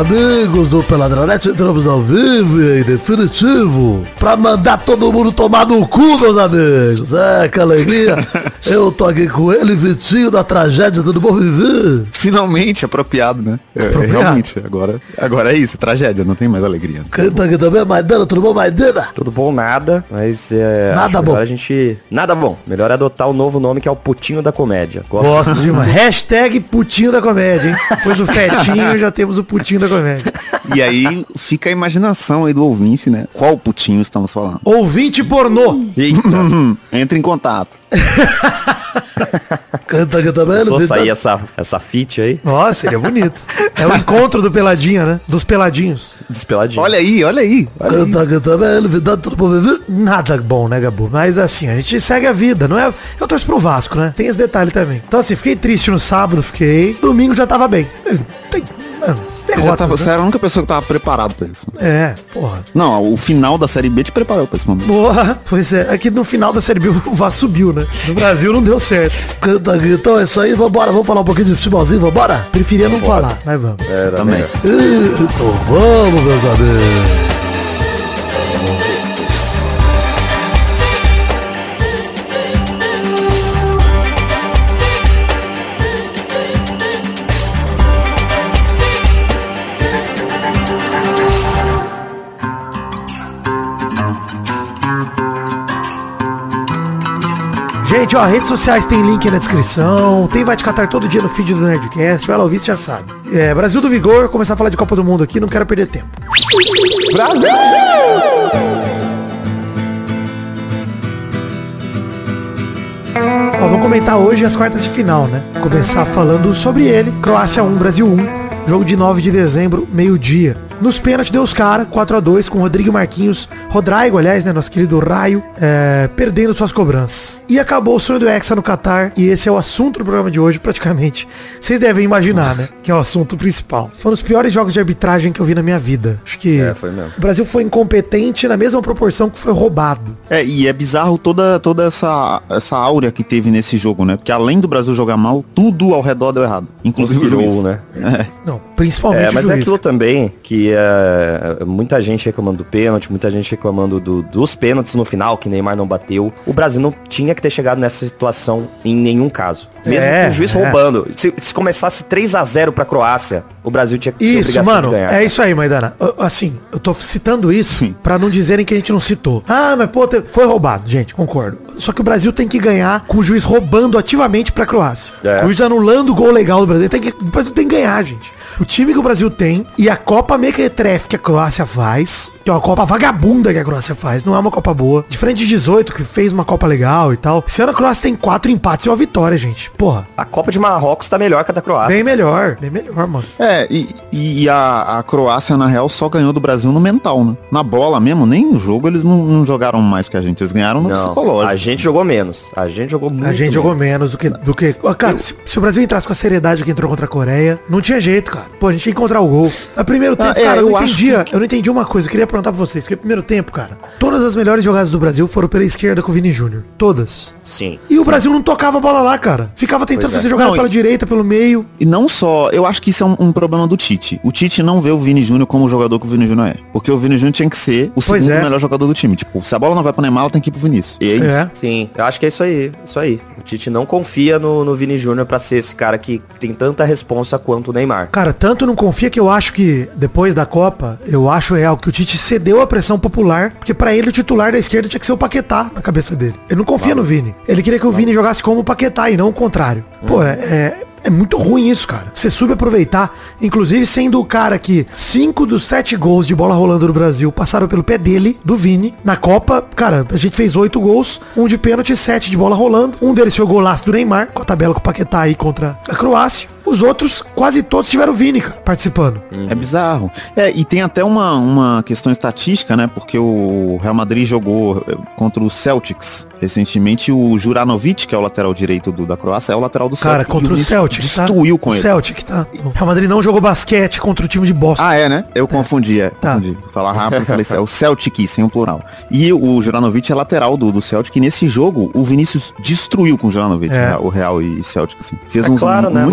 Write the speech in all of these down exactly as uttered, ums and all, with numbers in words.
amigos do Peladronete, entramos ao vivo e em definitivo pra mandar todo mundo tomar no cu, meus amigos. É, que alegria. Eu tô aqui com ele, Vitinho da Tragédia, tudo bom, Vivi? Finalmente, apropriado, né? É, Apropriado. Realmente, agora, agora é isso, tragédia, não tem mais alegria. Quem tá aqui também, Maidana, tudo bom, Maidana? Tudo bom, nada, mas é... Nada acho bom. melhor a gente... Nada bom. Melhor adotar o novo nome que é o Putinho da Comédia. Gosto. Gosto demais. Hashtag Putinho da Comédia, hein? Depois do Fetinho, já temos o Putinho da Comédia. E aí fica a imaginação aí do ouvinte, né? Qual putinho estamos falando? Ouvinte pornô. Eita, Entre em contato. Quem tá aqui também, só Vivi? sair essa, essa fit aí, Nossa, seria bonito. É o encontro do Peladinha, né? Dos peladinhos. despeladinho. Olha aí, olha aí. Olha Quem aí. tá aqui também, Vivi, tudo bom, Vivi? Nada bom, né, Gabu? Mas assim, a gente segue a vida, não é? Eu torço pro Vasco, né? Tem esse detalhe também. Então assim, fiquei triste no sábado, fiquei. Domingo já tava bem. Tem, mano, Você, já derrota, tava, né? você era a única pessoa que tava preparado pra isso. É, porra. Não, o final da Série B te preparou pra esse momento. Porra, pois é. Aqui no final da Série B o Vasco subiu, né? No Brasil não deu certo. Quem tá aqui? Então é isso aí, vambora, vamos falar um pouquinho de futebolzinho, vambora? Preferia não falar, mas vamos. Era, Também. né? Então vamos, meus amigos. Gente, ó, redes sociais tem link aí na descrição. Tem Vai Te Catar todo dia no feed do Nerdcast. Vai lá ouvir, você já sabe. É, Brasil do Vigor, começar a falar de Copa do Mundo aqui, não quero perder tempo. Ó, vou comentar hoje as quartas de final, né? Começar falando sobre ele. Croácia um, Brasil um. Jogo de nove de dezembro, meio-dia. Nos pênaltis deu os caras, quatro a dois, com Rodrigo Marquinhos, Rodrigo, aliás, né, nosso querido Raio, é, perdendo suas cobranças. E acabou o sonho do Hexa no Catar, e esse é o assunto do programa de hoje, praticamente. Vocês devem imaginar, né, que é o assunto principal. Foi um dos piores jogos de arbitragem que eu vi na minha vida. Acho que É, foi mesmo. o Brasil foi incompetente na mesma proporção que foi roubado. É, e é bizarro toda, toda essa, essa áurea que teve nesse jogo, né? Porque além do Brasil jogar mal, tudo ao redor deu errado. Inclusive o Jogo, juiz. né? É. Não, principalmente É, mas o é juiz. aquilo também que é, muita gente reclamando do pênalti, muita gente reclamando do- dos pênaltis no final, que Neymar não bateu. O Brasil não tinha que ter chegado nessa situação em nenhum caso. Mesmo É, com o juiz é. roubando. Se, se começasse três a zero pra Croácia, o Brasil tinha que ter Isso, obrigação mano, de ganhar. é isso aí, Maidana. Eu- Assim, eu tô citando isso Sim. pra não dizerem que a gente não citou. Ah, mas pô, te- foi roubado, gente, concordo. Só que o Brasil tem que ganhar com o juiz roubando ativamente pra Croácia. É. Com o juiz anulando o gol legal do Brasil. Tem que, o Brasil tem que ganhar, gente. O time que o Brasil tem e a Copa Mequetrefe que a Croácia faz, que é uma Copa vagabunda que a Croácia faz, não é uma Copa boa. Diferente de dezoito, que fez uma Copa legal e tal. Esse ano a Croácia tem quatro empates e uma vitória, gente. Porra, A Copa de Marrocos tá melhor que a da Croácia. bem melhor, bem melhor, mano. É, e, e a, a Croácia, na real, só ganhou do Brasil no mental, né? Na bola mesmo, nem no jogo eles não, não jogaram mais que a gente, eles ganharam no Não, psicológico. a gente jogou menos. A gente jogou muito A gente menos. jogou menos do que. Do que Ó, cara, se, se o Brasil entrasse com a seriedade que entrou contra a Coreia, não tinha jeito, cara. Pô, a gente ia encontrar o gol. No primeiro tempo, Ah, é, cara, eu, eu não acho entendia. Eu não entendi uma coisa, eu queria perguntar pra vocês. Porque primeiro tempo, cara, todas as melhores jogadas do Brasil foram pela esquerda com o Vini Júnior. Todas. Sim. E o Brasil não tocava a bola lá, cara. Ficava tentando Pois é. fazer jogada Não, pela e- direita, pelo meio. E não só, eu acho que isso é um, um problema do Tite. O Tite não vê o Vini Júnior como o jogador que o Vini Júnior é. Porque o Vini Júnior tinha que ser o Pois segundo é. melhor jogador do time. Tipo, se a bola não vai pro Neymar, ela tem que ir pro Vinícius. E é isso. É. Sim, eu acho que é isso aí, isso aí. O Tite não confia no, no Vini Júnior pra ser esse cara que tem tanta responsa quanto o Neymar. Cara, tanto não confia que eu acho que, depois da Copa, eu acho real que o Tite cedeu a pressão popular, porque pra ele o titular da esquerda tinha que ser o Paquetá na cabeça dele. Ele não confia no Vini. Ele queria que o Vini jogasse como o Paquetá e não o contrário. Pô, é... é... É muito ruim isso, cara. Você subaproveitar, inclusive sendo o cara que cinco dos sete gols de bola rolando no Brasil passaram pelo pé dele, do Vini. Na Copa, cara, a gente fez oito gols, um de pênalti e sete de bola rolando. Um deles foi o golaço do Neymar, com a tabela com o Paquetá aí contra a Croácia. Os outros, quase todos tiveram o Vini, cara, participando. É bizarro. É, e tem até uma, uma questão estatística, né? Porque o Real Madrid jogou eh, contra o Celtics recentemente. O Juranovic, que é o lateral direito do, da Croácia, é o lateral do Cara, Celtic. contra E o Vinícius Celtic, destruiu tá? com o ele. Celtic, tá? O Real Madrid não jogou basquete contra o time de Boston. Ah, é, né? Eu confundi, é. Tá. Confundi. Vou falar rápido, falei é o Celtic, sem o plural. E o Juranovic é lateral do, do Celtic. E nesse jogo, o Vinícius destruiu com o Juranovic, É. o Real e Celtic, assim. Fez É uns, claro, né, muita mano? jogada nesse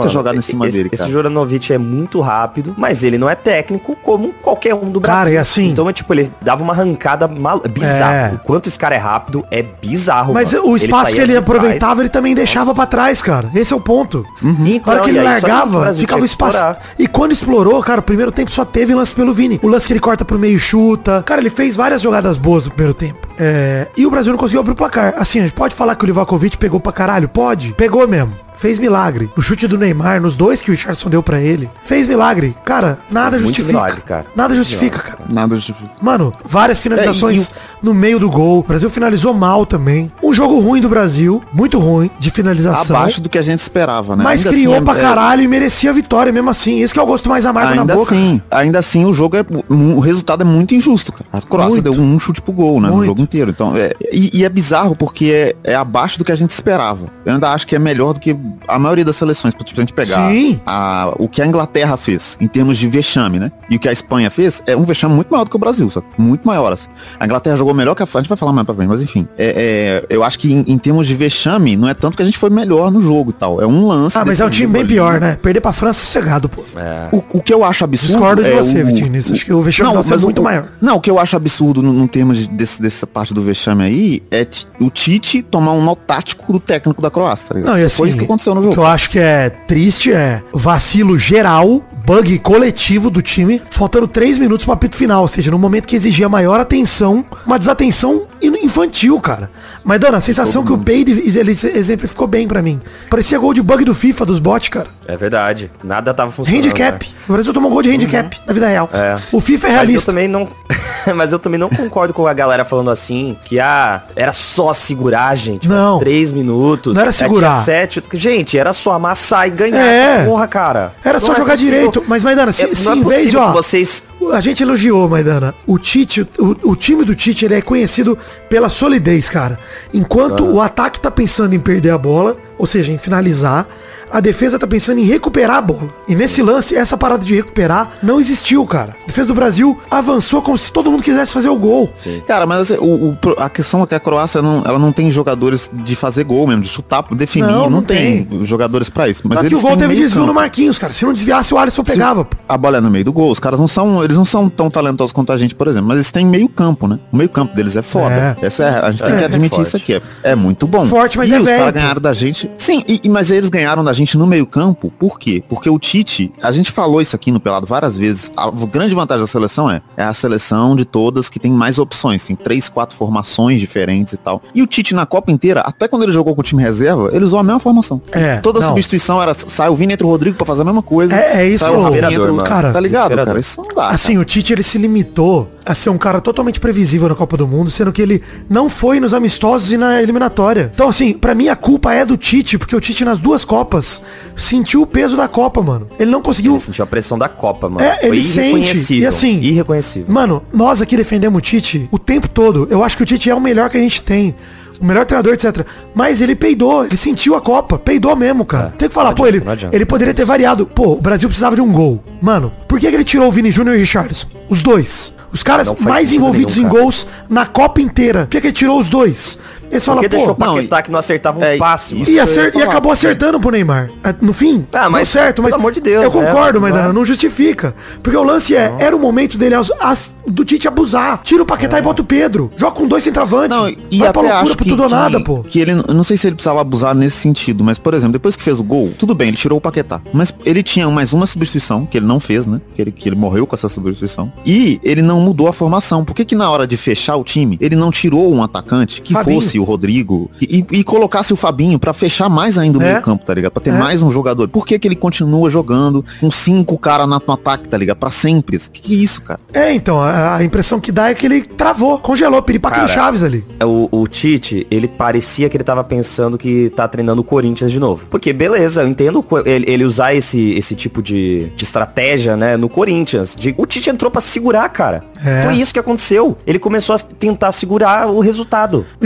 cima esse, dele, cara. Esse Juranovic é muito rápido, mas ele não é técnico como qualquer um do Brasil. Cara, e assim... Então é tipo, ele dava uma arrancada mal... bizarra. É. O quanto esse cara é rápido é bizarro, Mas mano. o espaço ele que ele de aproveitava, trás. ele também deixava pra trás, cara. Esse é o ponto. Uhum. Na hora que ele Então, e aí, só que o largava, Brasil ficava o tinha que espaço. explorar. E quando explorou, cara, o primeiro tempo só teve lance pelo Vini. O lance que ele corta pro meio e chuta. Cara, ele fez várias jogadas boas no primeiro tempo. É... E o Brasil não conseguiu abrir o placar. Assim, a gente pode falar que o Livakovic pegou pra caralho? Pode. Pegou mesmo. Fez milagre. No chute do Neymar, nos dois que o Richardson deu pra ele. Fez milagre. Cara, nada Fez muito justifica. milagre, cara. Nada Muito justifica, milagre, cara. Nada justifica. Mano, várias finalizações É, no meio do gol. O Brasil finalizou mal também. Um jogo ruim do Brasil. Muito ruim de finalização. Abaixo do que a gente esperava, né? Mas Ainda criou assim, pra é- caralho e merecia a vitória mesmo assim. Esse que é o gosto mais amargo Ainda na boca. assim, ainda assim o jogo é o resultado é muito injusto, cara. A Croácia Muito. deu um chute pro gol, né, no Muito. jogo inteiro. Então, é, e, e é bizarro porque é, é abaixo do que a gente esperava. Eu ainda acho que é melhor do que a maioria das seleções, pra tipo, a gente pegar Sim. a, o que a Inglaterra fez em termos de vexame, né? E o que a Espanha fez é um vexame muito maior do que o Brasil, sabe? Muito maior. Assim. A Inglaterra jogou melhor que a França, a gente vai falar mais pra frente, mas enfim. É, é, eu acho que em, em termos de vexame, não é tanto que a gente foi melhor no jogo e tal. É um lance. Ah, mas é um time decisivo bem ali. pior, né? Perder pra França sossegado, pô. É. O, o que eu acho absurdo. Discordo de é você, o, Vitinho, nisso. Acho que o vexame não, nosso é mas o- muito o- maior. Não, o que eu acho absurdo no, no termo de, desse, dessa parte do vexame aí é ti- o Tite tomar um nó tático do técnico da Croácia, tá ligado? Não, e assim, Foi isso que aconteceu no o jogo. que eu acho que é triste é vacilo geral, bug coletivo do time, faltando três minutos pro apito final, ou seja, no momento que exigia maior atenção, uma desatenção in- infantil, cara. Mas, Dona, a sensação que o Peide ele exemplificou bem pra mim. Parecia gol de bug do FIFA, dos bots, cara. É verdade. Nada tava funcionando. Handicap. né? O Brasil tomou um gol de handicap na vida real. É. O FIFA é Mas eu realista. também não. Mas eu também não concordo com a galera falando assim, que ah, era só segurar, gente. Não. Uns três minutos. Não era É, segurar. tinha sete. Gente, era só amassar e ganhar É. essa porra, cara. Era Não só é jogar possível. direito. Mas, Maidana, se, É, se não é em vez de, possível ó, que vocês. a gente elogiou, Maidana. O Tite, o, o time do Tite, ele é conhecido pela solidez, cara. Enquanto o ataque tá pensando em perder a bola, ou seja, em finalizar, a defesa tá pensando em recuperar a bola. E nesse lance, essa parada de recuperar não existiu, cara. A defesa do Brasil avançou como se todo mundo quisesse fazer o gol. Cara, mas assim, o, o- a questão é que a Croácia não, ela não tem jogadores de fazer gol mesmo, de chutar, definir. Não, Não, não tem, tem. jogadores pra isso. Mas Só que eles o gol têm teve meio desvio no campo. Marquinhos, cara. Se não desviasse, o Alisson Se pegava. pô. A bola é no meio do gol. Os caras não são, eles não são tão talentosos quanto a gente, por exemplo. Mas eles têm meio campo, né? O meio campo deles é foda. É. Essa é, a gente tem É, que é admitir forte. isso aqui. É, é muito bom. Forte, mas e é os velho, caras pô. ganharam da gente. Sim, e, e- mas eles ganharam da gente no meio campo. Por quê? Porque o Tite, a gente falou isso aqui no Pelado várias vezes. A grande vantagem da seleção é, é a seleção de todas que tem mais opções. Tem três, quatro formações diferentes e tal. E o Tite na Copa inteira, até quando ele jogou com o time reserva, ele usou a mesma formação. É, Toda não. substituição era, sai o Vini, entra o Rodrigo pra fazer a mesma coisa. É- é isso, sai o Rafinha, desesperador, entra o- mano. cara. Tá ligado, Desesperador. cara? Isso não dá, Assim, o Tite, ele se limitou a ser um cara totalmente previsível na Copa do Mundo, sendo que ele não foi nos amistosos e na eliminatória. Então, assim, pra mim a culpa é do Tite, porque o Tite nas duas Copas sentiu o peso da Copa, mano. Ele não conseguiu... Ele sentiu a pressão da Copa, mano. É, ele Foi sente. irreconhecível. E assim, Irreconhecível. Mano, nós aqui defendemos o Tite o tempo todo. Eu acho que o Tite é o melhor que a gente tem. O melhor treinador, etcétera. Mas ele peidou, ele sentiu a Copa. Peidou mesmo, cara. É, Tem que falar, não pô, adianta, ele, não adianta. ele poderia ter variado. Pô, o Brasil precisava de um gol. Mano, por que, que ele tirou o Vini Júnior e o Richarlison? Os dois. Os caras Não faz mais sentido envolvidos nenhum, em cara. gols na Copa inteira. Por que, que ele tirou os dois? Eles falam, Porque pô, deixou o não, Paquetá que não acertava um é, passe. isso e, que eu ia acer- e falar. acabou acertando pro Neymar. Ah, No fim, Ah, mas, deu certo, mas pelo amor de Deus, eu concordo, né? Maidana, Não é? não justifica. Porque o lance é, era o momento dele as- as- do Tite abusar. Tira o Paquetá e bota o Pedro. Joga com dois centravantes. Não, e Vai até pra loucura acho pro que, tudo ou que, nada, pô. que ele, eu não sei se ele precisava abusar nesse sentido, mas, por exemplo, depois que fez o gol, tudo bem, ele tirou o Paquetá, mas ele tinha mais uma substituição, que ele não fez, né, que ele, que ele morreu com essa substituição, e ele não mudou a formação. Por que que na hora de fechar o time, ele não tirou um atacante que Fabinho. fosse o Rodrigo e, e colocasse o Fabinho pra fechar mais ainda o É. meio campo, tá ligado? Pra ter É. mais um jogador. Por que que ele continua jogando com cinco caras no ataque, tá ligado? Pra sempre. Que que é isso, cara? É, então, a, a impressão que dá é que ele travou, congelou, piripaquinho Cara, Chaves ali. O, o Tite, ele parecia que ele tava pensando que tá treinando o Corinthians de novo. Porque, beleza, eu entendo co- ele, ele usar esse, esse tipo de, de estratégia, né, no Corinthians. De- o Tite entrou pra segurar, cara. É. Foi isso que aconteceu. Ele começou a tentar segurar o resultado. E os aí jogadores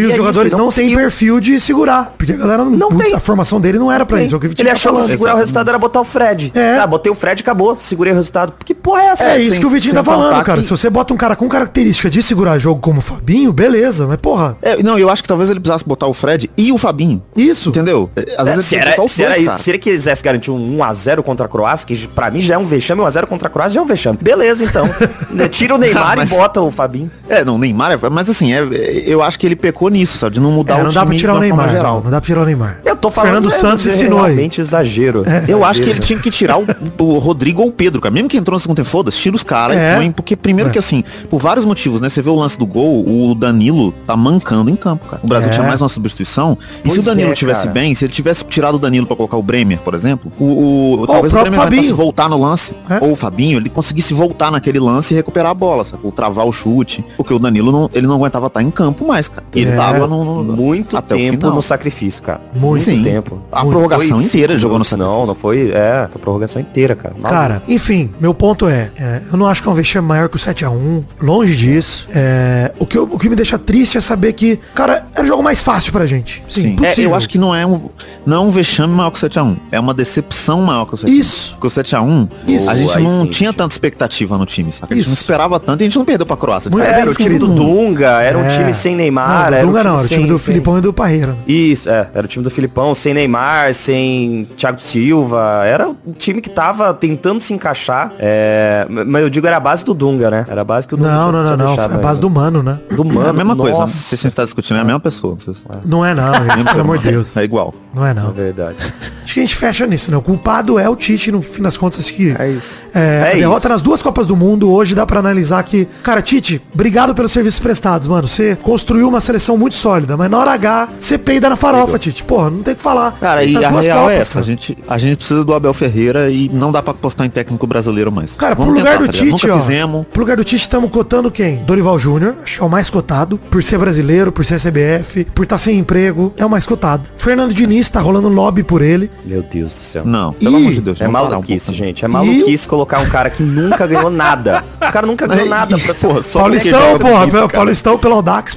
jogadores não não têm conseguiu. perfil de segurar. Porque a galera não, Não tem. A formação dele não era pra isso. É o que o Vitinho Ele tá achou que falando. segurar o resultado era botar o Fred. É. Ah, botei o Fred e acabou. Segurei o resultado. Que porra é essa? É sem- isso que o Vitinho sem tá falando, contar cara. que- Se você bota um cara com característica de segurar jogo como o Fabinho, beleza. Mas, porra, É, não, eu acho que talvez ele precisasse botar o Fred e o Fabinho. isso. Entendeu? É, Às É, vezes se, ele era, tem que botar os se, era, dois, isso- cara. se ele quisesse garantir um um a zero contra a Croácia, que pra mim já é um vexame, um a zero contra a Croácia já é um vexame. Beleza, então. Né, Tira o Neymar Ah, mas- e bota o Fabinho. É, não, Neymar, é, mas assim, é, é, eu acho que ele pecou nisso, sabe? De não mudar É, o não time dá pra tirar o de uma forma Neymar. geral. Não, não dá pra tirar o Neymar. Eu tô falando Fernando é, Santos é ensinou aí. realmente exagero. Eu acho que ele tinha que tirar o, o Rodrigo ou o Pedro, cara. Mesmo que entrou no segundo tempo, foda-se, tira os caras É. e põe. Porque primeiro É. que assim, por vários motivos, né? Você vê o lance do gol, o Danilo tá mancando em campo, cara. O Brasil É. tinha mais uma substituição. E se Pois o Danilo é, tivesse cara. bem, se ele tivesse tirado o Danilo pra colocar o Bremer, por exemplo, o, o talvez o o, próprio Bremer tentasse Fabinho. voltar no lance. É. Ou o Fabinho, ele conseguisse voltar naquele lance e recuperar a bola, sabe? Ou travar o chute. Porque o Danilo não, ele não aguentava estar em campo mais, cara. Ele É. tava no, no- Muito até o tempo final. no sacrifício, cara. Muito Sim. tempo. A Muito. prorrogação Foi inteira ele jogou no cinco minutos. Não, não foi. É, a prorrogação inteira, cara. Maluco. Cara, enfim, meu ponto é, é, eu não acho que é um vexame maior que o sete a um, longe disso. É, o, que eu- o que me deixa triste é saber que, cara, era o jogo mais fácil pra gente. Sim, Sim. É, possível. eu acho que não é um, não é um vexame maior que o sete a um. É uma decepção maior que o sete a um. Isso. Porque o sete a um, Isso. a gente Aí não sim. tinha tanta expectativa no time, sabe? A gente Isso. não esperava tanto e a gente não perdeu pra Croácia. Muito É, bem Era o time descrito. do Dunga, era um É. time sem Neymar. Não, era do Dunga um time não, era o time sem- do sem- Filipão e do Parreira. Isso, é, era o time do Filipão, sem Neymar, sem Thiago Silva, era um time que tava tentando se encaixar, é, mas eu digo era a base do Dunga, né? Era a base que o Dunga Não, tinha- não, não, tinha não. deixado É a base ainda. do Mano, né? do é Mano, a mesma coisa, né? nossa. Se a gente tá discutindo, é a mesma pessoa. Não sei se- Não é não, gente, pelo amor de Deus. É igual. Não é É não. verdade. Acho que a gente fecha nisso, né? O culpado é o Tite, no fim das contas, que É isso. é, É a derrota isso. nas duas Copas do Mundo, hoje dá pra analisar que, cara, Tite, obrigado pelos serviços prestados, mano. Você construiu uma seleção muito sólida, mas na hora H, você peida na farofa, Tite. Porra, não tem o que falar. Cara, e Nas a duas real é Copas, essa. A cara. gente, a gente precisa do Abel Ferreira e não dá pra apostar em técnico brasileiro mais. Cara, pro Vamos lugar tentar, do tá ligado? Tite, Nunca ó. fizemos. Pro lugar do Tite, estamos cotando quem? Dorival Júnior, acho que é o mais cotado. Por ser brasileiro, por ser C B F, por estar sem emprego, é o mais cotado. Fernando Diniz, tá rolando lobby por ele. Meu Deus do céu. Não, pelo Ih, amor de Deus. É vamos parar um maluquice, pouco. gente. É maluquice colocar um cara que nunca ganhou nada. O cara nunca ganhou Aí, nada pra ser. porra, só Paulistão, porque joga porra, bonito, pelo- cara. Paulistão pelo Audax.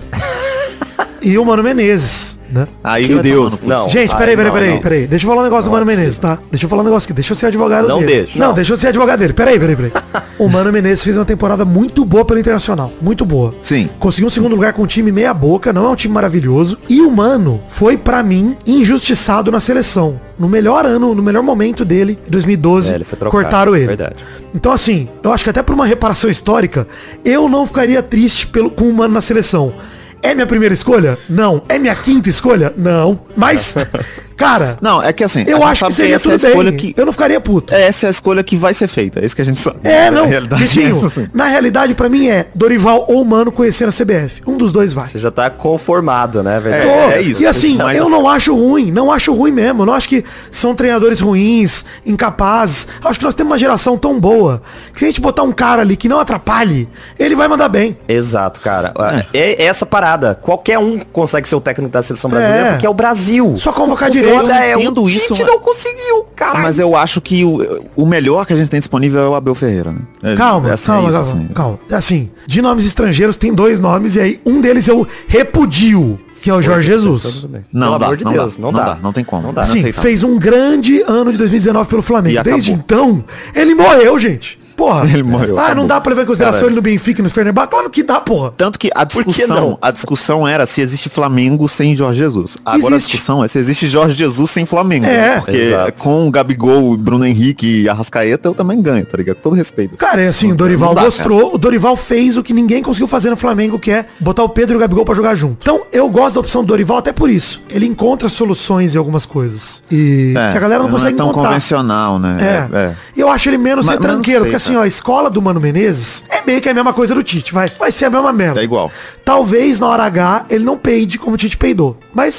E o Mano Menezes, né? Aí Meu vai Deus, tomar no cu. não. Gente, ai, peraí, peraí, não, peraí, não. peraí. Deixa eu falar um negócio do Não, Mano não Menezes, tá? Deixa eu falar um negócio aqui. Deixa eu ser advogado Não dele. deixa, Não, não. deixa eu ser advogado dele. Peraí, peraí, peraí. O Mano Menezes fez uma temporada muito boa pelo Internacional. Muito boa. Sim. Conseguiu um segundo lugar com um time meia boca, não é um time maravilhoso. E o Mano foi, pra mim, injustiçado na seleção. No melhor ano, no melhor momento dele, em dois mil e doze, É, ele foi trocado, cortaram ele. verdade. Então, assim, eu acho que até por uma reparação histórica, eu não ficaria triste pelo, com o Mano na seleção. É minha primeira escolha? Não. É minha quinta escolha? Não. Mas, cara, Não, é que assim, eu a gente acho que sabe seria essa é a tudo escolha bem. que. Eu não ficaria puto. Essa é a escolha que vai ser feita. É isso que a gente sabe. É, não. A realidade Vitinho, é essa, assim. na realidade, pra mim é Dorival ou Mano conhecer a C B F. Um dos dois vai. Você já tá conformado, né, velho? É, Tô. é isso. E assim, Mas- eu não acho ruim, não acho ruim mesmo. Eu não acho que são treinadores ruins, incapazes. Acho que nós temos uma geração tão boa que se a gente botar um cara ali que não atrapalhe, ele vai mandar bem. Exato, cara. É. essa parada. Qualquer um consegue ser o técnico da seleção brasileira É. porque é o Brasil. Só convocar O direito. foda é, eu o entendo isso, Tite mas- não conseguiu, caralho. Mas eu acho que o, o melhor que a gente tem disponível é o Abel Ferreira, né? É- Calma, é assim, calma, é isso, calma, assim. calma. É assim, de nomes estrangeiros tem dois nomes e aí um deles eu repudio, que é o Jorge Jesus. Não, Pelo dá, amor de não Deus, dá, não, não dá. dá, não tem como. Não dá. Assim, Inaceitável. fez um grande ano de dois mil e dezenove pelo Flamengo. E Desde acabou. então, ele morreu, gente. Porra. Ele morreu, Ah, acabou. não dá pra levar em consideração Cara, ele no Benfica e no Fenerbahçe? Claro que dá, porra. Tanto que a que discussão, não? a discussão era se existe Flamengo sem Jorge Jesus. Agora Existe. a discussão é se existe Jorge Jesus sem Flamengo. É. né? Porque Exato. com o Gabigol, Bruno Henrique e Arrascaeta eu também ganho, tá ligado? Com todo respeito. Cara, é assim, o Dorival Não dá, mostrou, o Dorival fez o que ninguém conseguiu fazer no Flamengo, que é botar o Pedro e o Gabigol pra jogar junto. Então, eu gosto da opção do Dorival até por isso. Ele encontra soluções em algumas coisas. E É, que a galera não não consegue é tão encontrar. convencional, né? É. É, é. E eu acho ele menos Mas- mas não retranqueiro, sei, porque assim, cara. ó, a escola do Mano Menezes é meio que a mesma coisa do Tite, vai. Vai ser a mesma merda. É igual. Talvez na hora H ele não peide como o Tite peidou. Mas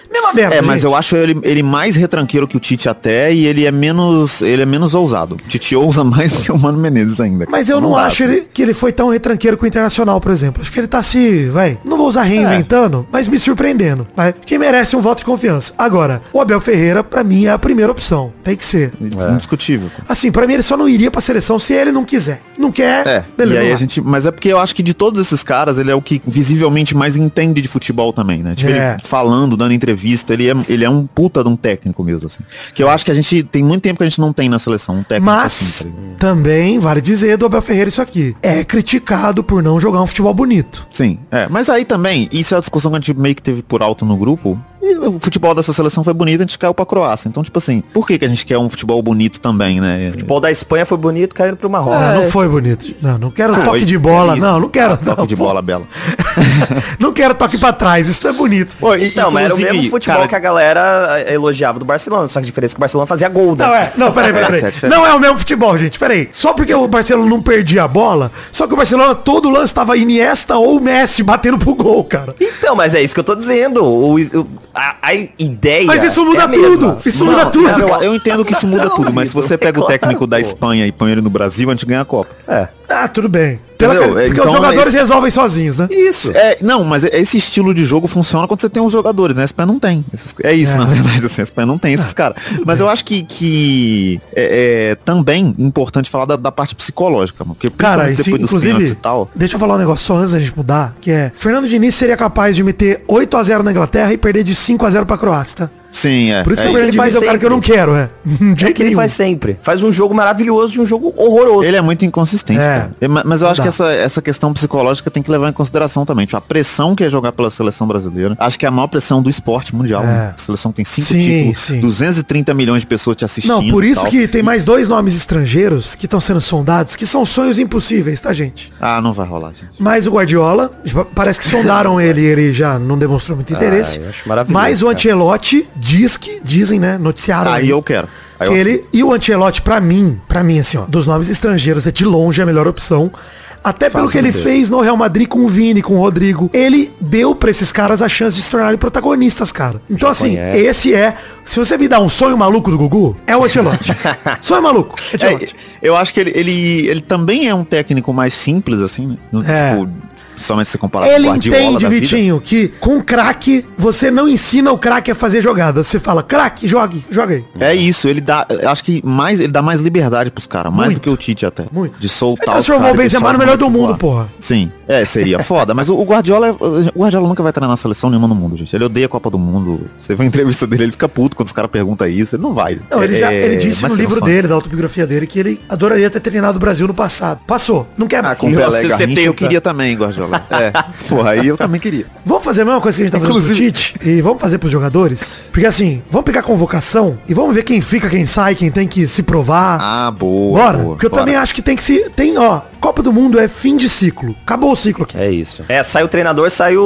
Mesma merda, É, mas gente. eu acho ele, ele mais retranqueiro que o Tite até, e ele é menos ele é menos ousado. O Tite ousa mais que o Mano Menezes ainda. Mas eu não, dá, acho assim. ele, que ele foi tão retranqueiro com o Internacional, por exemplo. Acho que ele tá se, vai, não vou usar reinventando, É. mas me surpreendendo. Vai. Quem merece um voto de confiança. Agora, o Abel Ferreira, pra mim, é a primeira opção. Tem que ser. Indiscutível. Assim, pra mim ele só não iria pra seleção se ele não quiser. Não quer, É, beleza. e aí não a vai. gente, mas é porque eu acho que de todos esses caras, ele é o que visivelmente mais entende de futebol também, né? Tipo, É. ele falando, dando entrevista, ele é, ele é um puta de um técnico mesmo, assim. Que eu acho que a gente, tem muito tempo que a gente não tem na seleção um técnico Mas assim, tá ligado? também vale dizer do Abel Ferreira isso aqui. É criticado por não jogar um futebol bonito. Sim, é. Mas aí também, isso é a discussão que a gente meio que teve por alto no grupo. E o futebol dessa seleção foi bonito, a gente caiu pra Croácia. Então, tipo assim, por que, que a gente quer um futebol bonito também, né? O futebol da Espanha foi bonito, caindo pro Marrocos. Não, não foi bonito. Não, não quero Ah, toque oi, de bola. é isso. Não, não quero. Ah, toque não, de pô. bola, Bela. Não quero toque pra trás. Isso não é bonito. Pô, e- Não, mas era o inclusive, mesmo futebol cara, que a galera elogiava do Barcelona, só que a diferença é que o Barcelona fazia gol, né? Não, é. Não, peraí, peraí, Essa é a peraí. diferença. Não é o mesmo futebol, gente. Peraí. Só porque o Barcelona não perdia a bola, só que o Barcelona, todo lance tava Iniesta ou Messi batendo pro gol, cara. Então, mas é isso que eu tô dizendo. O, o- a, a ideia. Mas isso muda é a mesma. tudo. Isso Não, muda tudo. mas eu, eu entendo que isso muda Não, tudo, mas se Vitor, você pega é o técnico claro, da pô. Espanha e põe ele no Brasil, a gente ganha a Copa. É. Ah, tudo bem. Pela- Entendeu? porque Então, os jogadores esse- resolvem sozinhos, né? Isso. É, não, mas esse estilo de jogo funciona quando você tem os jogadores, né? A Espanha não tem. Esses- é isso, É. na verdade, assim, a Espanha não tem esses caras. Mas eu acho que, que é, é também importante falar da, da parte psicológica, mano. Porque Cara, principalmente isso, depois dos pênaltis inclusive, e tal. deixa eu falar um negócio só antes da gente mudar, que é, Fernando Diniz seria capaz de meter oito a zero na Inglaterra e perder de cinco a zero pra Croácia, tá? Sim, é. Por isso é que o ele Fernando Diniz faz é o cara que eu não quero, é. De É o jeito que ele nenhum. faz sempre. Faz um jogo maravilhoso e um jogo horroroso. Ele é muito inconsistente, É. cara. É, ma- Mas eu acho Dá. que essa, essa questão psicológica tem que levar em consideração também. Tipo, a pressão que é jogar pela seleção brasileira. Acho que é a maior pressão do esporte mundial. É. Né? A seleção tem cinco Sim, títulos, sim. duzentos e trinta milhões de pessoas te assistindo. Não, por e isso tal. que tem mais dois nomes estrangeiros que estão sendo sondados, que são sonhos impossíveis, tá, gente? Ah, não vai rolar, gente. Mais o Guardiola, tipo, parece que sondaram ele e ele já não demonstrou muito interesse. eu acho maravilhoso, Mais o cara. Ancelotti, diz que, dizem, né, noticiaram Aí eu quero. Aí que eu ele aceito. e o Ancelotti, pra mim, pra mim, assim, ó, dos nomes estrangeiros, é de longe a melhor opção. Até pelo Faz que ele sentido. fez no Real Madrid com o Vini, com o Rodrigo. Ele deu pra esses caras a chance de se tornarem protagonistas, cara. Então, assim, conhece. esse é... Se você me dá um sonho maluco do Gugu, é o Ancelotti. Sonho maluco, Ancelotti. É, eu acho que ele, ele, ele também é um técnico mais simples, assim, né? No, É. Tipo, somente se comparar Ele com o Guardiola entende, da vida. Vitinho, que com craque, você não ensina o craque a fazer jogada. Você fala, craque, jogue, joga aí. É isso, ele dá, eu acho que mais, ele dá mais liberdade pros caras, mais Muito. do que o Tite até. Muito. De soltar Ele os transformou caras o e Benzema deixar no os melhor do moleques mundo, voar. porra. Sim, é, seria foda, mas o, o Guardiola, o Guardiola nunca vai treinar na seleção nenhuma no mundo, gente. Ele odeia a Copa do Mundo. Você vê a entrevista dele, ele fica puto quando os caras perguntam isso, ele não vai. Não, ele, já, É, ele disse mas no seria livro foda. dele, da autobiografia dele, que ele adoraria ter treinado o Brasil no passado. Passou. Não quer Ah, mais. com o Nossa, Pelé e Garrincha eu setenta. queria também, Guardiola. É, porra, aí eu também queria. Vamos fazer a mesma coisa que a gente tá fazendo pro Inclusive- Tite e vamos fazer pros jogadores? Porque assim, vamos pegar a convocação e vamos ver quem fica, quem sai, quem tem que se provar. Ah, boa, Bora. boa, Porque eu bora. também acho que tem que se... Tem, ó, Copa do Mundo é fim de ciclo. Acabou o ciclo aqui. É isso. É, sai o treinador, sai o,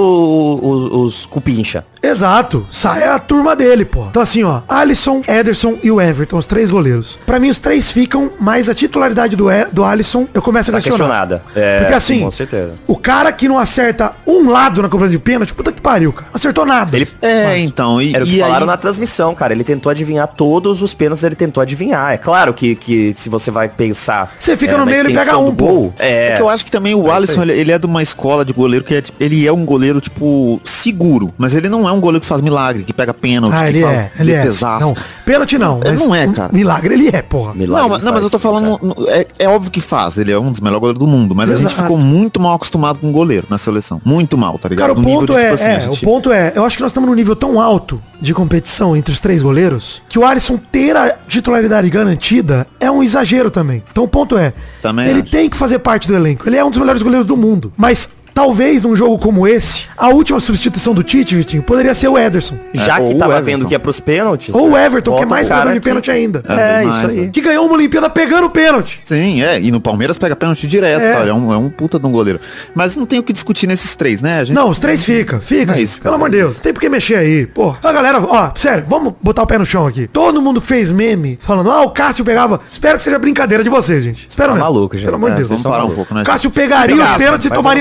o- os cupincha. Exato. Sai a turma dele, pô. Então assim, ó, Alisson, Ederson e o Everton, os três goleiros. Pra mim, os três ficam, mas a titularidade do, e do Alisson, eu começo a Tá questionar. questionada. É, Porque assim, com certeza. o cara que não acerta um lado na cobrança de pênalti, puta que pariu, cara. Acertou nada. Ele- É, então, e, Era o que e falaram aí... na transmissão, cara. Ele tentou adivinhar todos os pênaltis, ele tentou adivinhar. É claro que, que se você vai pensar... Você fica é, no na meio, ele pega extensão um, do pô. gol, É, É que eu acho que também o É Alisson, isso aí. ele, ele é de uma escola de goleiro que é, tipo, ele é um goleiro, tipo, seguro. Mas ele não é um goleiro que faz milagre, que pega pênalti, Ah, que ele faz é, ele é. defesaço. Não, pênalti não. Ele mas não é, um cara. Milagre ele é, porra. milagre Não, mas, ele não, mas eu tô faz, falando, cara. no- é, é óbvio que faz, ele é um dos melhores goleiros do mundo, mas a gente Exato. ficou muito mal acostumado com o goleiro na seleção. Muito mal, tá ligado? Cara, o Do nível ponto de, é, tipo assim, é, a gente- o ponto é, eu acho que nós estamos num nível tão alto de competição entre os três goleiros que o Alisson ter a titularidade garantida é um exagero também. Então o ponto é, Também ele acho. tem que fazer parte do elenco. Ele é um dos melhores goleiros do mundo, mas talvez num jogo como esse, a última substituição do Tite, Vitinho, poderia ser o Ederson. Já É, ou que o tava Everton. vendo que ia pros pênaltis... Ou o né, Everton, que é bota mais um cara pegador de que- pênalti ainda. É, É, demais, isso aí. é. Que ganhou uma Olimpíada pegando pênalti. Sim, é, e no Palmeiras pega pênalti direto, É. tá? Ele é um, é um puta de um goleiro. Mas não tem o que discutir nesses três, né? A gente... Não, os três fica, fica. É isso, cara, Pelo amor de é Deus, isso. tem por que mexer aí. Pô, a galera, ó, sério, vamos botar o pé no chão aqui. Todo mundo fez meme falando, ah, o Cássio pegava. Espero que seja brincadeira de vocês, gente. Espero Tá mesmo. maluco, gente. Pelo amor de É, Deus. vamos são parar um malucos. pouco, né? Cássio pegaria os Graça, pênaltis e mas tomaria eu mais sou três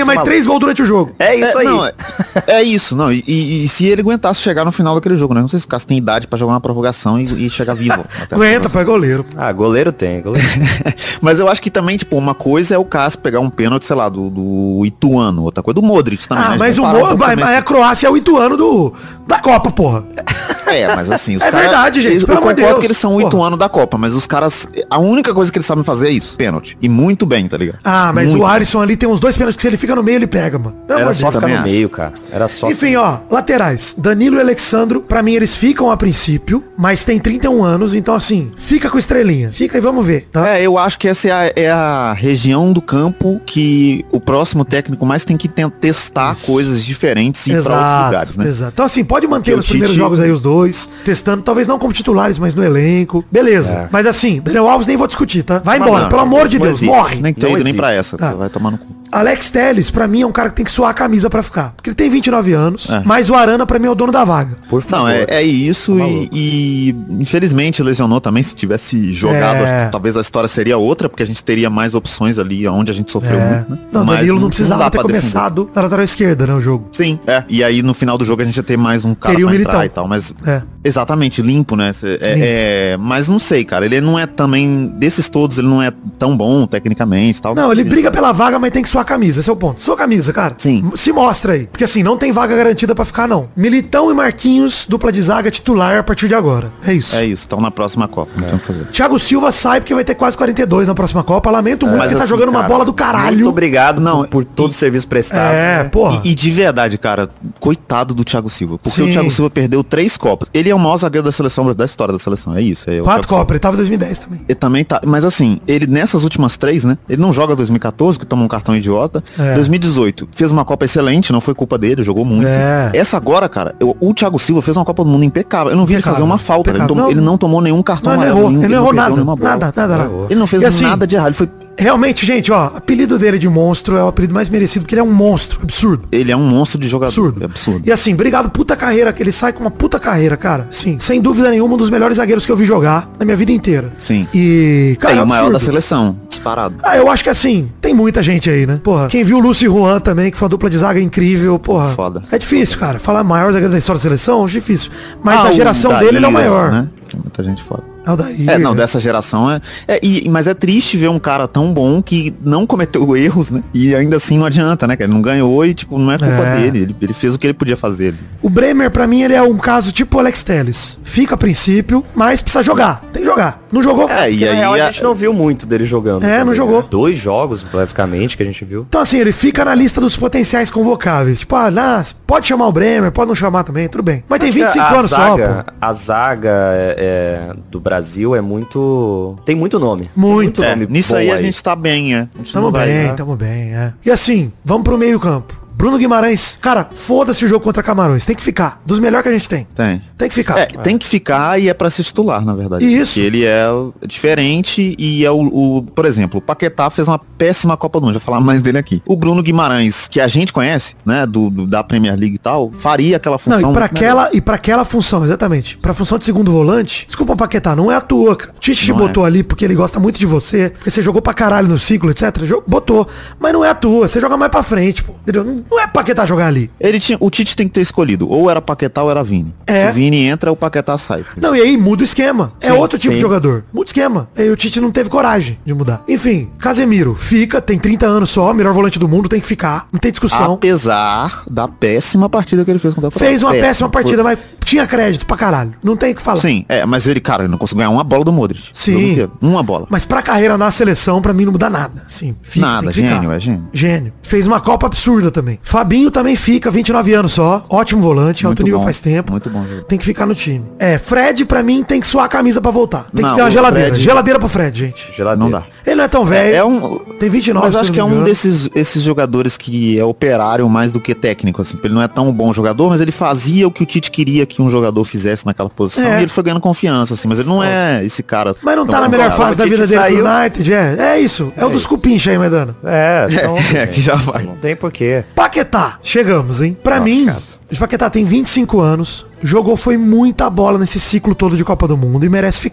gols durante o jogo. É isso é, aí. Não, é, é isso, não. E, e, e se ele aguentasse chegar no final daquele jogo, né? Não sei se o Cássio tem idade pra jogar uma prorrogação e, e chegar vivo. Aguenta, pô, é goleiro. Ah, goleiro tem, goleiro. Mas eu acho que também, tipo, uma coisa é o Cássio pegar um pênalti, sei lá, do, do Ituano, outra coisa do Modric também. Ah, né? mas o Mo- Mo- mas, mas a Croácia é o Ituano do, da Copa, porra. É, mas assim, os É caras... verdade, gente, eles- pelo Eu amor de concordo Deus. que eles são o Porra. Ituano da Copa, mas os caras... A única coisa que eles sabem fazer é isso, pênalti. E muito bem, tá ligado? Ah, mas Muito o bem. Alisson ali tem uns dois pênaltis que se ele fica no meio, ele pega, mano. Pelo Era amor de só Deus. ficar também no acho. meio, cara. Era só... Enfim, ó, laterais. Danilo e Alexandro, pra mim eles ficam a princípio, mas tem trinta e um anos, então assim, fica com estrelinha. Fica e vamos ver, tá? É, eu acho que essa é a, é a região do campo que o próximo técnico mais tem que ten- testar Isso. coisas diferentes e ir pra outros lugares, né? Exato. Então assim, pode manter Porque nos o primeiros Tite- jogos aí os dois, testando, talvez não como titulares, mas no elenco. Beleza. É. Mas assim, Daniel Alves nem vou discutir, tá? Vai Não, embora, não, pelo amor de não Deus, existe. morre. Nem Não tem ido nem existe. pra essa, Tá. vai tomar no cu. Alex Telles, pra mim, é um cara que tem que suar a camisa pra ficar. Porque ele tem vinte e nove anos, É. mas o Arana, pra mim, é o dono da vaga. Por favor. Não, é, é isso Tá e, maluco. e, infelizmente lesionou também. Se tivesse jogado, É. acho que talvez a história seria outra, porque a gente teria mais opções ali onde a gente sofreu É. muito, né? Não, Mas Danilo não precisava dá ter pra defender. começado na lateral esquerda, né, o jogo. Sim, é. E aí no final do jogo a gente ia ter mais um cara Teria o pra Militão. entrar e tal, mas... É. Exatamente, limpo, né? Cê- É, é, mas não sei, cara. Ele não é também... Desses todos, ele não é tão bom tecnicamente e tal. Não, ele briga pela vaga, mas tem que suar a camisa, esse é o ponto. Sua camisa, cara. Sim. Se mostra aí. Porque assim, não tem vaga garantida pra ficar, não. Militão e Marquinhos, dupla de zaga titular a partir de agora. É isso. É isso, estão na próxima Copa. Não tem o que fazer. Thiago Silva sai porque vai ter quase quarenta e dois na próxima Copa. Lamento muito mas que tá assim, jogando uma cara, bola do caralho. Muito obrigado Não, não, por todo o serviço prestado. É, né? porra. E, e de verdade, cara, coitado do Thiago Silva. Porque Sim. o Thiago Silva perdeu três Copas. Ele é o maior zagueiro da seleção, da história da seleção. É isso. É o Quatro Thiago Silva. Copas, ele tava em dois mil e dez também. Ele também tá. Mas assim, ele nessas últimas três, né? Ele não joga dois mil e quatorze, que toma um cartão idiota. É. dois mil e dezoito, fez uma Copa excelente, não foi culpa dele, jogou muito. É. Essa agora, cara, eu- o Thiago Silva fez uma Copa do Mundo impecável. Eu não vi ele Impecável, fazer uma falta. Ele, impecável. tomou- Não. ele não tomou nenhum cartão Não, ele amarelo. errou. nenhum, Ele não errou perdeu nada. nenhuma bola. Nada, nada, nada. Errou. Ele não fez E assim, nada de errado. Ele foi. Realmente, gente, ó, apelido dele de monstro é o apelido mais merecido, porque ele é um monstro, absurdo. Ele é um monstro de jogador. Absurdo. É absurdo. E assim, obrigado, puta carreira, que ele sai com uma puta carreira, cara. Sim, sem dúvida nenhuma, um dos melhores zagueiros que eu vi jogar na minha vida inteira. Sim. E, cara, é, é o maior absurdo. da seleção. Disparado. Ah, eu acho que assim, tem muita gente aí, né? Porra, quem viu o Lúcio e Juan também, que foi uma dupla de zaga incrível, porra. Foda. É difícil, cara. Falar maior zagueiro da história da seleção, é difícil. Mas Ah, da o geração Daí, dele, ele é o maior. Né? Tem muita gente foda. É o Daí. É, não, dessa geração é. é e, mas é triste ver um cara tão bom que não cometeu erros, né? E ainda assim não adianta, né? Que ele não ganhou e, tipo, não é culpa É. dele. Ele, ele fez o que ele podia fazer. O Bremer, pra mim, ele é um caso tipo o Alex Telles. Fica a princípio, mas precisa jogar. Tem que jogar. Não jogou? É, e Porque, na aí. real, a a- gente não viu muito dele jogando. É, não também, jogou. né? Dois jogos, basicamente, que a gente viu. Então assim, ele fica na lista dos potenciais convocáveis. Tipo, ah, nas- pode chamar o Bremer, pode não chamar também, tudo bem. Mas tem vinte e cinco a anos zaga, só, pô. A zaga é, é, do Brasil é muito... Tem muito nome. Tem Muito. É, nome nisso bom aí a gente tá bem, é. A gente Tamo não vai- bem, tamo bem, é. E assim, vamos pro meio campo. Bruno Guimarães, cara, foda-se o jogo contra Camarões. Tem que ficar. Dos melhores que a gente tem. Tem. Tem que ficar. É, tem que ficar e é pra ser titular, na verdade. Isso. Porque ele é diferente e é o, o- por exemplo, o Paquetá fez uma péssima Copa do Mundo, já vou falar mais dele aqui. O Bruno Guimarães, que a gente conhece, né, do, do- da Premier League e tal, faria aquela Não, função. e pra, muito melhor. aquela, e pra aquela função, exatamente. Pra função de segundo volante, desculpa, Paquetá, não é à toa, cara. O Tite te Não botou ali porque ele gosta muito de você, porque você jogou pra caralho no ciclo, etcétera. Jo- Botou. Mas não é à toa, você joga mais pra frente, pô. Entendeu? Não- Não é Paquetá jogar ali. Ele tinha, o Tite tem que ter escolhido, ou era Paquetá ou era Vini. É. Se o Vini entra, o Paquetá sai. Não, e aí muda o esquema. é Sim, outro tipo sim. de jogador. Muda o esquema. Aí o Tite não teve coragem de mudar. Enfim, Casemiro fica, tem trinta anos só, melhor volante do mundo, tem que ficar. Não tem discussão. Apesar da péssima partida que ele fez contra a Croácia. Fez uma péssima Foi- partida, mas tinha crédito pra caralho. Não tem o que falar. Sim, é, mas ele, cara, ele não conseguiu ganhar uma bola do Modric. Sim. O jogo inteiro. Uma bola. Mas pra carreira na seleção, pra mim não muda nada. Sim, fica, Nada, tem que ficar. gênio, é gênio. Gênio. Fez uma Copa absurda também. Fabinho também fica, vinte e nove anos só. Ótimo volante, alto Muito nível bom, faz tempo. muito bom jogador. Tem que ficar no time. É, Fred pra mim tem que suar a camisa pra voltar. Tem Não, que ter uma o geladeira. Fred- Geladeira pro Fred, gente. Geladeira. Não dá. Ele não é tão velho. É, é um. Tem vinte e nove, Mas se acho eu que é não me um engano. desses esses jogadores que é operário mais do que técnico, assim. Ele não é tão bom jogador, mas ele fazia o que o Tite queria que um jogador fizesse naquela posição. É. E ele foi ganhando confiança, assim. Mas ele não é esse cara. Mas não tá tão na melhor comparado. fase da O vida Tite dele do saiu. United, é. É isso. É, o dos cupincha aí, Maidana. É, então, É, que já vai. não tem porquê. Paquetá, chegamos, hein? Pra Nossa, mim, cara. o Paquetá tem vinte e cinco anos, jogou foi muita bola nesse ciclo todo de Copa do Mundo e merece ficar.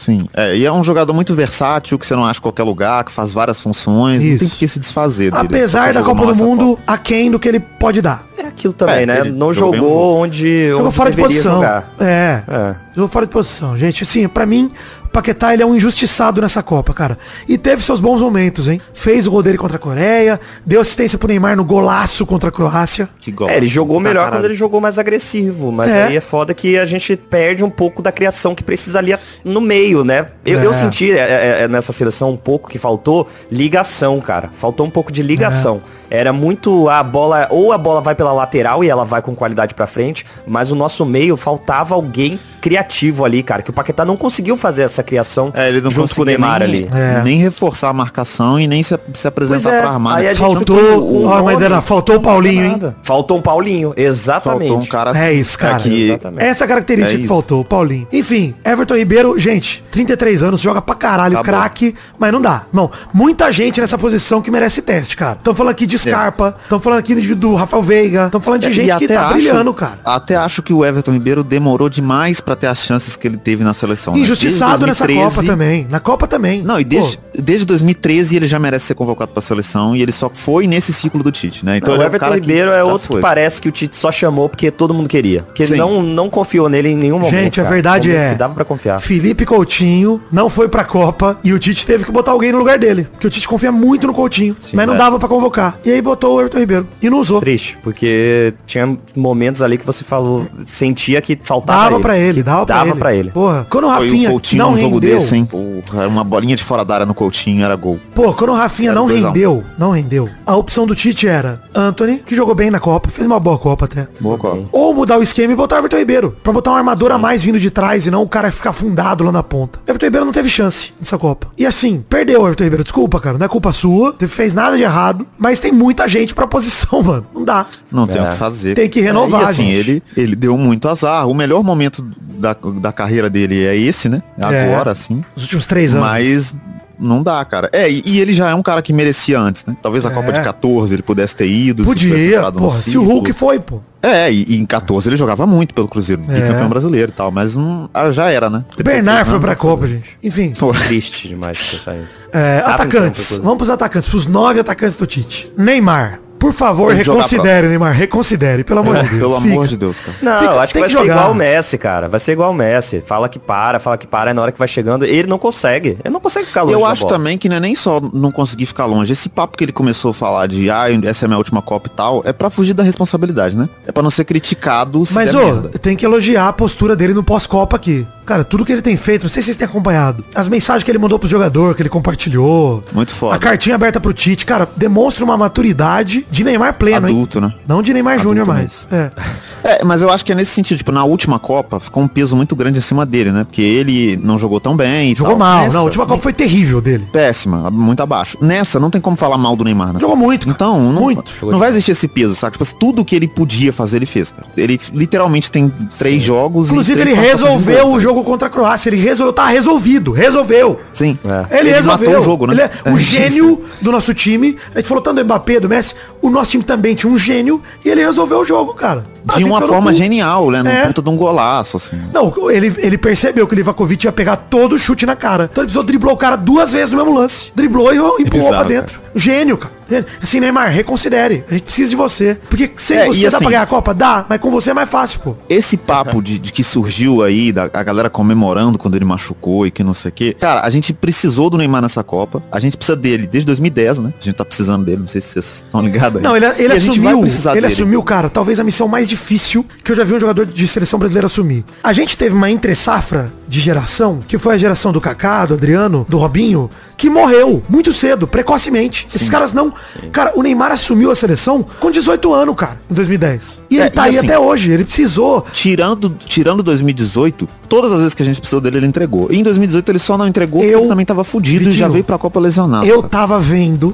Sim, é, e é um jogador muito versátil, que você não acha em qualquer lugar, que faz várias funções, Isso. não tem por que se desfazer dele. Apesar da Copa do Mundo, aquém do que ele pode dar. É aquilo também, É, né? ele Não jogou bem jogou um onde, Jogou onde fora de deveria posição. jogar. É. É. Jogou fora de posição, gente. Assim, pra mim, o Paquetá, ele é um injustiçado nessa Copa, cara. E teve seus bons momentos, hein? Fez o gol dele contra a Coreia, deu assistência pro Neymar no golaço contra a Croácia. Que gol. É, ele jogou Puta melhor caralho. quando ele jogou mais agressivo, mas É. aí é foda que a gente perde um pouco da criação que precisa ali no meio, né? Eu, É. eu senti é, é, nessa seleção um pouco que faltou ligação, cara. Faltou um pouco de ligação. Era muito a bola, ou a bola vai pela lateral e ela vai com qualidade pra frente, mas o nosso meio faltava alguém criativo ali, cara, que o Paquetá não conseguiu fazer essa criação É, ele não junto com o conseguia Neymar nem, ali. É. nem reforçar a marcação e nem se, se apresentar Pois é, pra armar. aí né? a gente Faltou, ficou com ó, nome, Maidana, faltou o Paulinho, hein? nada. Faltou um Paulinho, exatamente. Faltou um cara É isso, cara. que- Exatamente. Essa característica É que isso. faltou, o Paulinho. Enfim, Everton Ribeiro, gente, trinta e três anos, joga pra caralho, Acabou. craque, mas não dá. Não, muita gente nessa posição que merece teste, cara. Estão falando aqui de Scarpa, estão falando aqui de- do Rafael Veiga, estão falando de É, gente e que até tá acho- brilhando, cara. Até acho que o Everton Ribeiro demorou demais pra ter as chances que ele teve na seleção. né? Injustiçado Desde nessa dois mil e treze Copa também. Na Copa também. Não, e desde, Pô, desde dois mil e treze ele já merece ser convocado pra seleção e ele só foi nesse ciclo do Tite, né? Então Não, ele o é um Everton cara Ribeiro que é já outro foi. que parece que o Tite só chamou porque todo mundo queria. Porque ele Sim. não, não confiou nele em nenhum momento. Gente, a cara. verdade Momentos é, que dava pra confiar. Felipe Coutinho não foi pra Copa e o Tite teve que botar alguém no lugar dele. Porque o Tite confia muito no Coutinho, mas não é. dava pra convocar. E aí botou o Everton Ribeiro e não usou. Triste, porque tinha momentos ali que você falou, sentia que faltava Dava ele. pra ele, dava pra Dava ele. pra ele. Porra, quando o Foi o Rafinha Coutinho não num jogo rendeu, desse, hein? Porra, uma bolinha de fora da área no Coutinho era gol. pô, quando o Rafinha Era não dois a um. rendeu, não rendeu, a opção do Tite era Antony, que jogou bem na Copa, fez uma boa Copa até. Boa Copa. Ou mudar o esquema e botar o Everton Ribeiro. Pra botar um armador a mais vindo de trás e não o cara ficar afundado lá na ponta. O Everton Ribeiro não teve chance nessa Copa. E assim, perdeu o Everton Ribeiro. Desculpa, cara. Não é culpa sua. Não fez nada de errado. Mas tem muita gente pra posição, mano. Não dá. Não tem É. o que fazer. Tem que renovar, É, e assim, gente. ele, ele deu muito azar. O melhor momento da, da carreira dele é esse, né? É. Agora, assim. Os últimos três anos. Mas não dá, cara. É, e, e ele já é um cara que merecia antes, né? Talvez a É. Copa de quatorze ele pudesse ter ido. se tivesse Podia, entrado no porra. Se o ciclo. Hulk foi, pô. É, e, e em quatorze ele jogava muito pelo Cruzeiro. É. E campeão brasileiro e tal. Mas não, ah, já era, né? O Bernard foi Não, pra não Copa, fazer. gente. Enfim. Pô, Triste demais pensar isso. É, Tava em atacantes. campo, Vamos pros atacantes. Pros nove atacantes do Tite. Neymar. Por favor, Tem que jogar reconsidere, Neymar. Reconsidere, pelo amor de Deus. Pelo amor Fica. de Deus, cara. Não, Fica- eu acho que tem vai que ser jogar. igual o Messi, cara. Vai ser igual o Messi. Fala que para, fala que para, e na hora que vai chegando, ele não consegue. Ele não consegue ficar longe Eu da acho bola. também que não é nem só não conseguir ficar longe. Esse papo que ele começou a falar de, ah, essa é a minha última Copa e tal, é pra fugir da responsabilidade, né? É pra não ser criticado se Mas, der ô, merda. tem que elogiar a postura dele no pós-Copa aqui. Cara, tudo que ele tem feito, não sei se vocês têm acompanhado. As mensagens que ele mandou pro jogador, que ele compartilhou. Muito foda. A cartinha aberta pro Tite, cara, demonstra uma maturidade de Neymar pleno, Adulto, hein? né? Não de Neymar Adulto Júnior mesmo. mais. É. É, mas eu acho que é nesse sentido, tipo, na última Copa ficou um peso muito grande em cima dele, né? Porque ele não jogou tão bem e Jogou tal. mal. Nessa, Não, a última Copa foi terrível dele. péssima, muito abaixo. Nessa, não tem como falar mal do Neymar, né? Jogou muito, cara. Então, não, Muito. não vai existir esse peso, sabe? Tipo, tudo que ele podia fazer, ele fez, cara. Ele literalmente tem três jogos Inclusive, e ele três participações de resolveu gol, o tá? jogo contra a Croácia. Ele resolveu, tá resolvido. Resolveu. Sim. É. Ele, resolveu. matou o jogo, né? Ele é o É, gênio do nosso time. A gente falou tanto do Mbappé, do Messi. O nosso time também tinha um gênio e ele resolveu o jogo, cara. De Assim, uma foi no forma cu. genial, né? É. No ponto de um golaço, assim. Não, ele, ele percebeu que o Livakovic ia pegar todo o chute na cara. Então ele precisou driblar o cara duas vezes no mesmo lance. Driblou e empurrou bizarro, pra dentro. Gênio, cara. Gênio. Assim, Neymar, reconsidere. A gente precisa de você. Porque sem É, você e dá assim- pra ganhar a Copa? Dá, mas com você é mais fácil, pô. Esse papo de, de que surgiu aí, da a galera comemorando quando ele machucou e que não sei o quê. Cara, a gente precisou do Neymar nessa Copa. A gente precisa dele desde dois mil e dez, né? A gente tá precisando dele, não sei se vocês estão ligados aí. Não, ele, ele E a gente vai assumiu, precisar ele dele. assumiu, cara, talvez a missão mais difícil que eu já vi um jogador de seleção brasileira assumir. A gente teve uma entre-safra de geração, que foi a geração do Kaká, do Adriano, do Robinho, que morreu muito cedo, precocemente. Esses caras não... Cara, o Neymar assumiu a seleção com dezoito anos, cara, em dois mil e dez. E É, ele tá e aí assim- até hoje, ele precisou... Tirando, tirando dois mil e dezoito, todas as vezes que a gente precisou dele, ele entregou. E em dois mil e dezoito ele só não entregou porque Eu- ele também tava fudido e Vitinho, já veio pra Copa lesionado. Eu sabe? tava vendo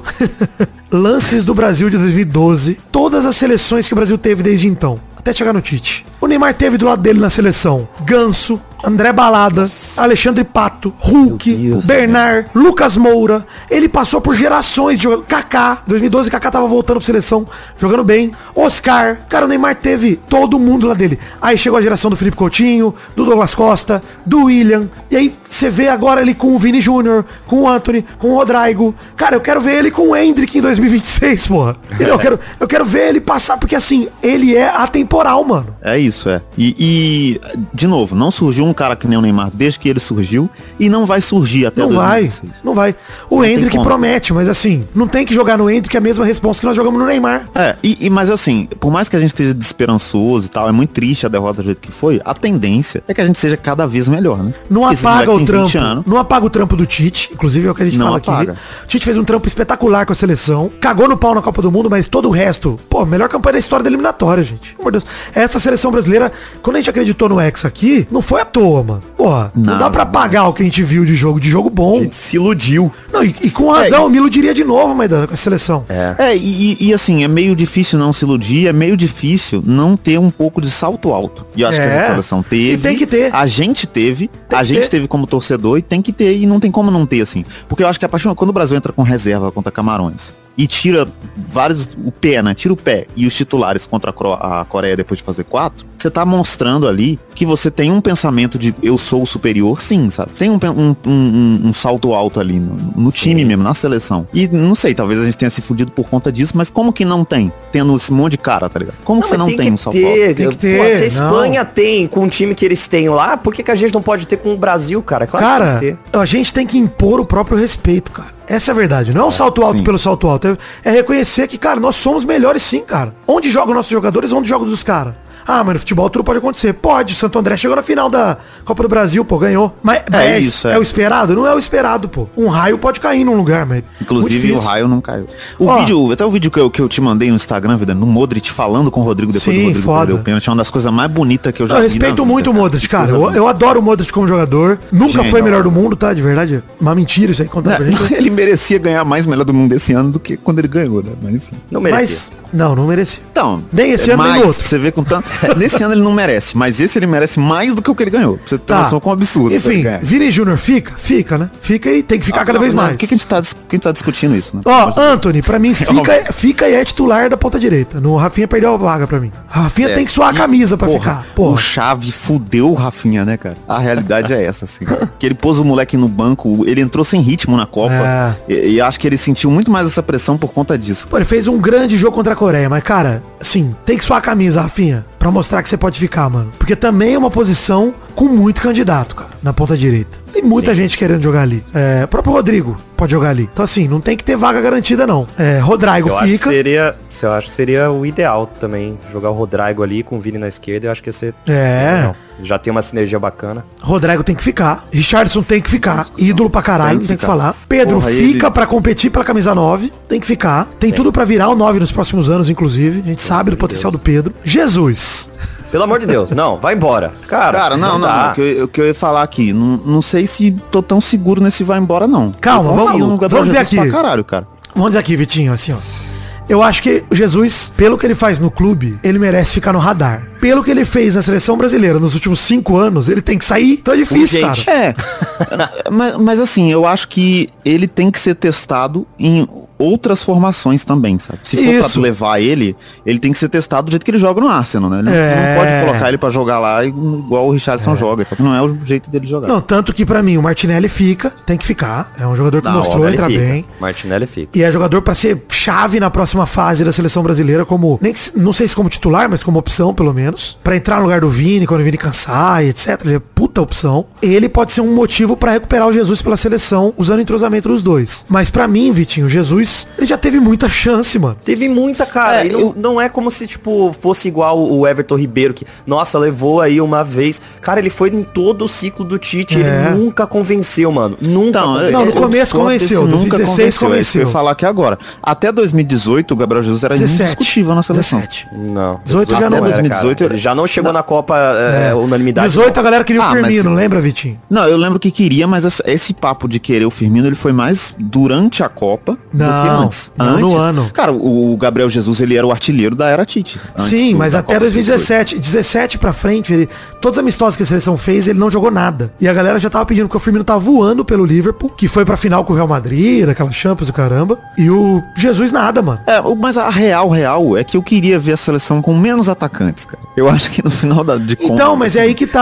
lances do Brasil de dois mil e doze, todas as seleções que o Brasil teve desde então, até chegar no Tite. O Neymar teve do lado dele na seleção Ganso, André Balada, Alexandre Pato, Hulk, Meu Deus. Bernard, Lucas Moura. Ele passou por gerações de jogadores. Kaká, dois mil e doze, Kaká tava voltando pra seleção, jogando bem. Oscar, cara, o Neymar teve todo mundo lá dele. Aí chegou a geração do Felipe Coutinho, do Douglas Costa, do William. E aí você vê agora ele com o Vini Júnior, com o Antony, com o Rodrigo. Cara, eu quero ver ele com o Endrick em dois mil e vinte e seis, porra. Eu quero, eu quero ver ele passar, porque assim, ele é atemporal, mano. É isso, é. E, e, de novo, não surgiu um cara que nem o Neymar desde que ele surgiu e não vai surgir até Não dois mil e vai, vinte e seis. não vai. O Não tem Endrick como. promete, mas assim, não tem que jogar no Endrick a mesma resposta que nós jogamos no Neymar. É, e, e- mas assim, por mais que a gente esteja desesperançoso e tal, é muito triste a derrota do jeito que foi, a tendência é que a gente seja cada vez melhor, né? Não Porque esses apaga o moleque tem vinte trampo. anos. Não apaga o trampo do Tite. Inclusive é o que a gente Não fala apaga. aqui. O Tite fez um trampo espetacular com a seleção. Cagou no pau na Copa do Mundo, mas todo o resto, pô, melhor campanha da história da eliminatória, gente. Pelo amor de Deus. Essa seleção brasileira, quando a gente acreditou no Hexa aqui, não foi à toa, mano. Porra, não, Não, dá pra não. apagar o que a gente viu de jogo, de jogo A bom. gente se iludiu. Não, e, e com razão, o Milo diria de novo, Maidana, com a seleção. É, e, e- e, assim, é meio difícil não se iludir, é meio difícil não ter um pouco de salto alto. E eu acho É. que essa seleção teve. E tem que ter. A gente teve, Tem a que gente ter. teve como torcedor e tem que ter, e não tem como não ter, assim. Porque eu acho que a partir quando o Brasil entra com reserva contra Camarões e tira vários, o pé, né? Tira o pé e os titulares contra a Cro- a Coreia depois de fazer quatro, você tá mostrando ali que você tem um pensamento de eu sou o superior, sim, sabe? Tem um, pen- um, um- um salto alto ali no, no time mesmo, na seleção. E não sei, talvez a gente tenha se fudido por conta disso, mas como que não tem? Tendo esse monte de cara, tá ligado? Como que você mas não tem, que um salto alto? ter, Tem que pô, ter, se a não. Espanha tem com o time que eles têm lá, por que, que a gente não pode ter com o Brasil, cara? Claro Cara, que tem que ter. a gente tem que impor o próprio respeito, cara. Essa é a verdade. Não é um salto alto sim. pelo salto alto. É, é reconhecer que, cara, nós somos melhores sim, cara. Onde jogam nossos jogadores, onde jogam dos caras. Ah, mas no futebol tudo pode acontecer. Pode, o Santo André chegou na final da Copa do Brasil, pô, ganhou. Mas mas é, isso, é. é. o esperado? Não é o esperado, pô. Um raio pode cair num lugar, mas... Inclusive muito o difícil. raio não caiu. O Ó. vídeo, até o vídeo que eu, que eu te mandei no Instagram, vida, no Modric falando com o Rodrigo depois Sim, do Rodrigo foda. perder o pênalti, é uma das coisas mais bonitas que eu já Eu vi. respeito na vida, muito o Modric, Que cara. coisa Eu, bonita. eu adoro o Modric como jogador. Nunca Gênio, foi melhor cara. do mundo, tá? De verdade. Uma mentira isso aí contar pra gente. É, ele merecia ganhar mais melhor do mundo esse ano do que quando ele ganhou, né? Mas enfim. Não merecia. Mas, não, não merecia. Então, Nem esse é ano, nem mais, no outro. pra você ver com tanto. Nesse ano ele não merece, mas esse ele merece mais do que o que ele ganhou. Pra você ter Tá. noção com um absurdo. Enfim, Vini Júnior fica? Fica, né? Fica e tem que ficar Ah, cada não, vez não, mais. Por que, que a gente tá, dis- que a gente tá discutindo isso, né? Ó, Antony, pra mim, fica, óbvio. fica e é titular da ponta direita. No Rafinha perdeu a vaga pra mim. Rafinha É, tem que suar a e, camisa pra porra, ficar. O Porra. Xavi fudeu o Rafinha, né, cara? A realidade é essa, assim. Que ele pôs o moleque no banco, ele entrou sem ritmo na Copa. E, e acho que ele sentiu muito mais essa pressão por conta disso. Pô, ele fez um grande jogo contra a Coreia, mas, cara, assim, tem que suar a camisa, Rafinha, pra mostrar que você pode ficar, mano. Porque também é uma posição com muito candidato, cara, na ponta direita. Tem muita gente querendo jogar ali. É, o próprio Rodrigo pode jogar ali. Então, assim, não tem que ter vaga garantida, não. É, Rodrigo Eu acho que fica. seria, eu acho que seria o ideal também, jogar o Rodrigo ali com o Vini na esquerda, eu acho que ia ser... É. Não, já tem uma sinergia bacana. Rodrigo tem que ficar. Richardson tem que ficar. Ídolo pra caralho, Tem que tem que, ficar. falar. Pedro Porra, fica ele- pra competir pela camisa nove. Tem que ficar. Tem tudo pra virar o nove nos próximos anos, inclusive. A gente sabe do potencial do Pedro. Jesus. Pelo amor de Deus, não, vai embora. Cara, Cara, não, não, dá. o que eu, o que eu ia falar aqui, não, não sei se tô tão seguro nesse vai embora, não. Calma, Eu vamos- confio no Gabriel vamos ver Jesus aqui. pra caralho, cara. Vamos dizer aqui, Vitinho, assim, ó. Eu acho que o Jesus, pelo que ele faz no clube, ele merece ficar no radar. Pelo que ele fez na seleção brasileira nos últimos cinco anos, ele tem que sair. Então é difícil, Urgente. cara. É, mas, mas assim, eu acho que ele tem que ser testado em outras formações também, sabe? Se for Isso. pra levar ele, ele tem que ser testado do jeito que ele joga no Arsenal, né? Ele não- É. não pode colocar ele pra jogar lá igual o Richarlison joga, tá? Não é o jeito dele jogar. Não, tanto que pra mim o Martinelli fica, tem que ficar. É um jogador que Não, mostrou Ele entrar fica. bem. Martinelli fica. E é jogador pra ser chave na próxima fase da seleção brasileira, como, nem que se- não sei se como titular, mas como opção, pelo menos. Pra entrar no lugar do Vini, quando o Vini cansar e etcétera. Ele é puta opção. Ele pode ser um motivo pra recuperar o Jesus pela seleção, usando o entrosamento dos dois. Mas pra mim, Vitinho, o Jesus, ele já teve muita chance, mano. Teve muita, cara. É, e não, eu- não é como se, tipo, fosse igual o Everton Ribeiro, que, nossa, levou aí uma vez. Cara, ele foi em todo o ciclo do Tite, É. ele nunca convenceu, mano. Nunca Então, convenceu. Não, no eu começo discordo convenceu, desse dois mil e nunca dezesseis convenceu, é isso que eu convenceu. ia falar aqui agora. Até dois mil e dezoito, o Gabriel Jesus era dezessete. indiscutível na seleção. dezessete. Não. dezoito já não era, dois mil e dezoito cara. Ele já não chegou na Copa é, unanimidade. dezoito a galera queria o Ah, mas Firmino, se- lembra, Vitinho? Não, eu lembro que queria, mas essa- esse papo de querer o Firmino, ele foi mais durante a Copa do Não, que antes. não, no Antes, ano. Cara, o Gabriel Jesus, ele era o artilheiro da era Tite. antes Sim, do- mas da até Copa dois mil e dezoito. dezessete, dezessete pra frente, ele, todos os amistosos que a seleção fez, ele não jogou nada. E a galera já tava pedindo, porque o Firmino tava voando pelo Liverpool, que foi pra final com o Real Madrid, naquela Champions, o caramba. E o Jesus nada, mano. É, o- mas a real, real, é que eu queria ver a seleção com menos atacantes, cara. Eu acho que no final da, de Então, contas, mas é aí que tá.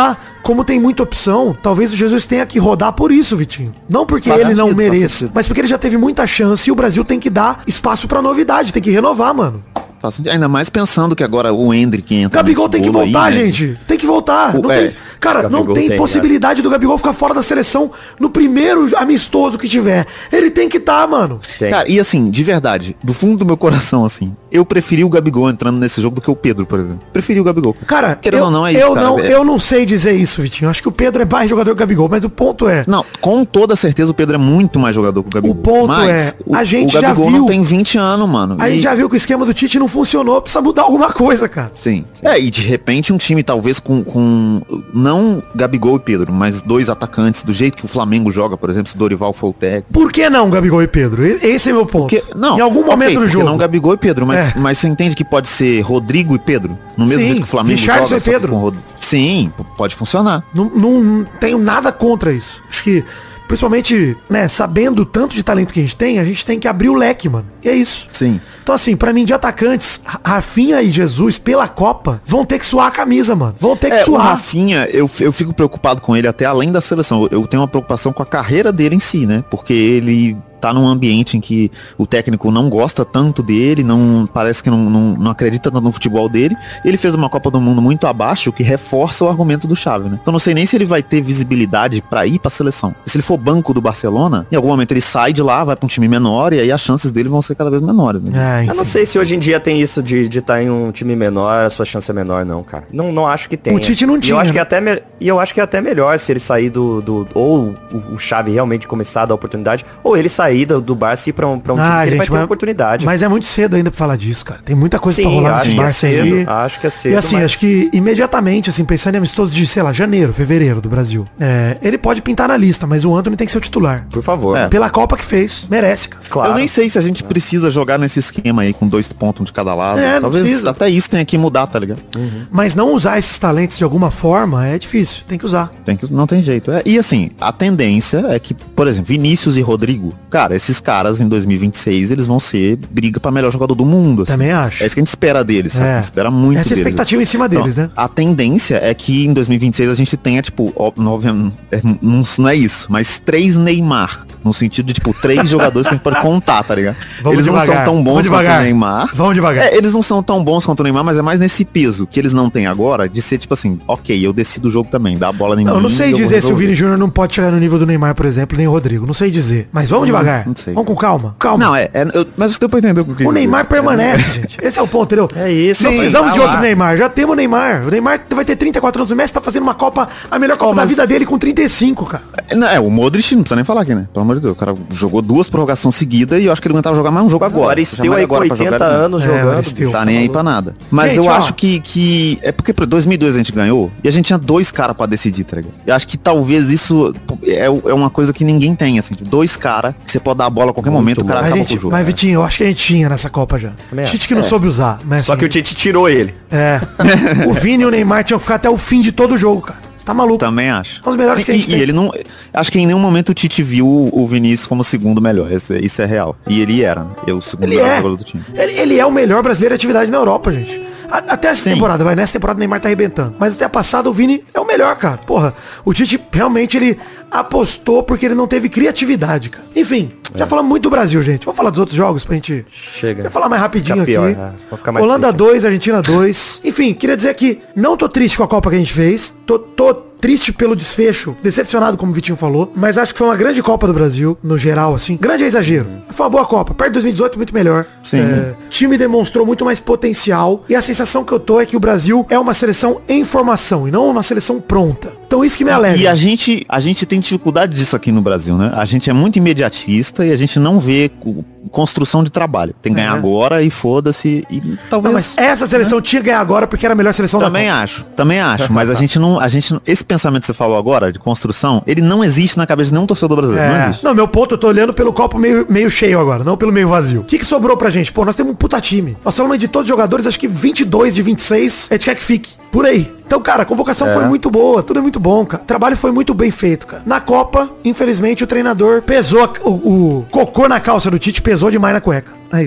como tem muita opção, talvez o Jesus tenha que rodar por isso, Vitinho. Não porque Faz ele não sentido, faz mereça, sentido. mas porque ele já teve muita chance e o Brasil tem que dar espaço pra novidade, tem que renovar, mano. Ainda mais pensando que agora o Endrick entra. Gabigol tem que bolo aí, voltar, né? gente. Tem que voltar. O- Não é, tem, cara, não Gabigol tem tem, possibilidade do Gabigol ficar fora da seleção no primeiro amistoso que tiver. Ele tem que estar, mano. Tem. Cara, e assim, de verdade, do fundo do meu coração, assim, eu preferi o Gabigol entrando nesse jogo do que o Pedro, por exemplo. Preferi o Gabigol. Cara, Querendo eu, ou não, é isso, eu, cara. não, É- eu não sei dizer isso, Vitinho. Acho que o Pedro é mais jogador que o Gabigol, mas o ponto é... Não, com toda certeza o Pedro é muito mais jogador que o Gabigol. O ponto Mas é, o, a gente o já Gabigol viu- não tem vinte anos, mano. A E- gente já viu que o esquema do Tite não funcionou, precisa mudar alguma coisa, cara. Sim. É, e de repente um time talvez com, com não Gabigol e Pedro, mas dois atacantes, do jeito que o Flamengo joga, por exemplo, se o Dorival for o técnico. Por que não Gabigol e Pedro? E- Esse é meu ponto. Porque, não, em algum ok, momento do porque jogo. não Gabigol e Pedro, mas, É. mas você entende que pode ser Rodrigo e Pedro? No mesmo Sim, jeito que o Flamengo Richarlison joga, e só que Pedro. com Rod- Sim, p- pode funcionar. Não, não- não tenho nada contra isso. Acho que, principalmente, né, sabendo o tanto de talento que a gente tem, a gente tem que abrir o leque, mano. E é isso. Sim. Então, assim, pra mim, de atacantes, Ra- Rafinha e Jesus, pela Copa, vão ter que suar a camisa, mano. Vão ter que É, o suar. Rafinha, eu, eu fico preocupado com ele até além da seleção. Eu tenho uma preocupação com a carreira dele em si, né? Porque ele tá num ambiente em que o técnico não gosta tanto dele, não parece que não, não, não acredita tanto no futebol dele. Ele fez uma Copa do Mundo muito abaixo, que reforça o argumento do Xavi, né? Então não sei nem se ele vai ter visibilidade pra ir pra seleção. Se ele for banco do Barcelona, em algum momento ele sai de lá, vai pra um time menor e aí as chances dele vão ser cada vez menores, né? É, enfim. Eu não sei se hoje em dia tem isso de estar em um time menor, a sua chance é menor, não, cara. Não, não acho que tenha. O Tite não E tinha, eu acho que né? é até me- E eu acho que é até melhor se ele sair do... do ou o, o Xavi realmente começar a dar oportunidade, ou ele sair do, do Barça e ir pra um, pra um time que ele vai ter mas, oportunidade. mas é muito cedo ainda pra falar disso, cara. Tem muita coisa pra Sim, rolar acho nesse que é Barça aí. cedo. Acho que é cedo, E assim, mas- acho que imediatamente, assim, pensando em amistosos de, sei lá, janeiro, fevereiro do Brasil, é, ele pode pintar na lista, mas o Antony tem que ser o titular. Por favor. É. Pela Copa que fez, merece, cara. Claro. Eu nem sei se a gente precisa jogar nesse esquema aí com dois pontos de cada lado. É, não Talvez precisa. até isso tenha que mudar, tá ligado? Mas não usar esses talentos de alguma forma é difícil, tem que usar. Tem que, não tem jeito. É, e assim, a tendência é que, por exemplo, Vinícius e Rodrigo, cara, esses caras em dois mil e vinte e seis, eles vão ser briga pra melhor jogador do mundo. assim. Também acho. É isso que a gente espera deles, sabe? É. A gente espera muito Essa é a deles. expectativa em cima deles, né? A tendência é que em dois mil e vinte e seis a gente tenha, tipo, ó, nove- é, não, não é isso, mas três Neymar. No sentido de, tipo, três jogadores que a gente pode contar, tá ligado? Vamos eles devagar, não são tão vamos bons quanto devagar. o Neymar. Vamos devagar. É, eles não são tão bons quanto o Neymar, mas é mais nesse peso que eles não têm agora, de ser tipo assim, ok, eu decido o jogo também, dá a bola em mim. Não, eu não sei eu vou dizer se o resolver. Vini Júnior não pode chegar no nível do Neymar, por exemplo, nem o Rodrigo. Não sei dizer. Mas vamos devagar. não sei. Vamos com calma. Calma. Não, é, é eu, mas deu pra entender o que eu quis O dizer. Neymar permanece, gente. Esse é o ponto, entendeu? É isso, Não sim, precisamos tá de outro lá. Neymar. Já temos o Neymar. O Neymar vai ter trinta e quatro anos. O Messi tá fazendo uma Copa, a melhor Copa Oh, da mas- vida dele com trinta e cinco, cara. É, não, é, o Modric não precisa nem falar aqui, né? Pelo amor de Deus, o cara jogou duas prorrogações seguidas e eu acho que ele aguentava jogar mais um jogo agora. O Aristeu aí com Chama ele agora pra oitenta jogar, ele não. anos É, jogando. o Aristeu. Tá nem aí pra nada. Mas Gente, eu ó. acho que, que... É porque pra dois mil e dois a gente ganhou e a gente tinha dois caras pra decidir, tá ligado? Eu acho que talvez isso é, é uma coisa que ninguém tem, assim. Tipo, dois caras que você pode dar a bola a qualquer momento, o cara Mas, acaba gente, com o jogo. mas, Vitinho, eu acho que a gente tinha nessa Copa já. Também acho. Tite que não soube usar. Mas, Só assim, que o Tite tirou ele. É. O Vini e o Neymar tinham que ficar até o fim de todo o jogo, cara. Você tá maluco. Também acho. São os melhores que a gente e, tem. e ele não. Acho que em nenhum momento o Tite viu o Vinícius como o segundo melhor. Isso, é- isso é real. E ele era, né? Eu, o segundo Ele melhor é. jogador do time. Ele, ele é o melhor brasileiro de atividade na Europa, gente. A- Até essa Sim. temporada, vai. Nessa temporada o Neymar tá arrebentando. Mas até a passada o Vini é o melhor, cara. Porra, o Tite realmente ele apostou porque ele não teve criatividade, cara. Enfim, É. já falamos muito do Brasil, gente. Vamos falar dos outros jogos pra gente... Chega. Vou falar mais rapidinho Fica pior, aqui. é. Vou ficar mais Holanda triste. dois, Argentina dois. Enfim, queria dizer que não tô triste com a Copa que a gente fez. Tô, tô triste pelo desfecho, decepcionado, como o Vitinho falou. Mas acho que foi uma grande Copa do Brasil, no geral, assim. Grande é exagero. Foi uma boa Copa. Perto de dois mil e dezoito, muito melhor. Sim. É, o time demonstrou muito mais potencial. E a sensação que eu tô é que o Brasil é uma seleção em formação e não uma seleção pronta. Então isso que me alegra. E a gente, a gente tem dificuldade disso aqui no Brasil, né? A gente é muito imediatista e a gente não vê co- construção de trabalho. Tem que ganhar É. agora e foda-se. E Não, talvez. mas essa seleção tinha que ganhar agora porque era a melhor seleção Também da Copa. acho, também acho, mas a gente não, a gente, não- esse pensamento que você falou agora, de construção, ele não existe na cabeça de nenhum torcedor brasileiro, não É. existe. Não, meu ponto, eu tô olhando pelo copo meio, meio cheio agora, não pelo meio vazio. O que, que sobrou pra gente? Pô, nós temos um puta time. Nós falamos de todos os jogadores, acho que vinte e dois de vinte e seis, a gente quer que fique. Por aí. Então, cara, a convocação foi muito boa, tudo é muito bom, cara. O trabalho foi muito bem feito, cara. Na Copa, infelizmente, o treinador pesou, a- o, o cocô na calça do Tite pesou demais na cueca. É isso.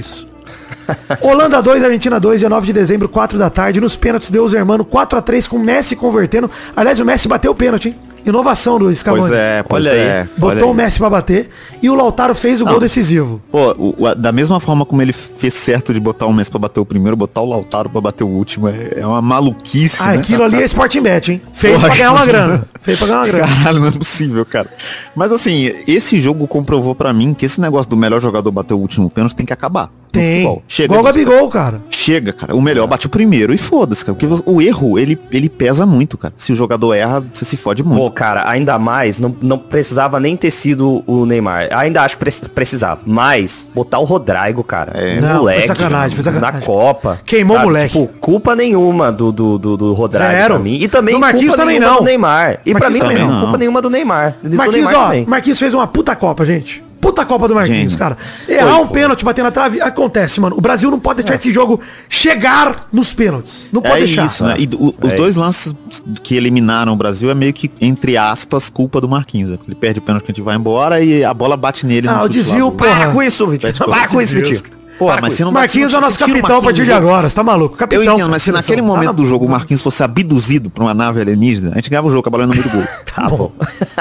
Holanda dois, Argentina dois, dia nove de dezembro, quatro da tarde. Nos pênaltis deu os hermanos quatro a três com o Messi convertendo. Aliás, o Messi bateu o pênalti, hein? Inovação do Scaloni. Pois é, pois Olha é. aí. Botou olha o aí. Messi pra bater. E o Lautaro fez o Não. gol decisivo. Pô, o- o- da mesma forma como ele fez certo de botar o Messi pra bater o primeiro, botar o Lautaro pra bater o último, é, é uma maluquice, Ah, né? aquilo ali é Sporting Bet, hein? Fez Porra, pra ganhar uma cara. grana. Fez pra ganhar uma grana. Caralho, não é possível, cara. Mas assim, esse jogo comprovou pra mim que esse negócio do melhor jogador bater o último pênalti tem que acabar. no Tem. futebol. Chega Igual o disso. Gabigol, cara. Chega, cara. O melhor bate o primeiro e foda-se, cara. Porque o erro, ele, ele pesa muito, cara. Se o jogador erra, você se fode muito. Pô, cara, ainda mais, não, não precisava nem ter sido o Neymar. Ainda acho que preci- precisava. Mas, botar o Rodrigo, cara. É. Não, moleque. foi sacanagem, foi sacanagem. Na Copa. Queimou o sabe? moleque. Tipo, culpa nenhuma do, do, do, do Rodrigo Zero. pra mim. E também Do Marquinhos culpa também nenhuma não. do Neymar. E pra Marquinhos mim também também não. culpa nenhuma do Neymar. Do Marquinhos, Neymar ó, também. Marquinhos fez uma puta Copa, gente. Puta Copa do Marquinhos, Gênio. cara. Errar Foi, um pô. pênalti, bater na trave, acontece, mano. O Brasil não pode deixar esse jogo chegar nos pênaltis. Não pode É deixar. isso, né? E o- os É dois isso. lances que eliminaram o Brasil é meio que, entre aspas, culpa do Marquinhos. né? Ele perde o pênalti que a gente vai embora e a bola bate nele. no Ah, o chute desvio, lá do- porra. Para com isso, Vitinho. Pelo Para amor com de isso, Deus, Vitinho. Porra, Para mas com se não Marquinhos se é o não- nosso se tira o capitão a partir Marquinhos de do jogo- agora, você tá maluco? Capitão. Eu entendo, mas se da naquele seleção. momento Tá do jogo o maluco. Marquinhos fosse abduzido por uma nave alienígena, a gente ganhava o jogo com a bola no meio do gol. Tá bom.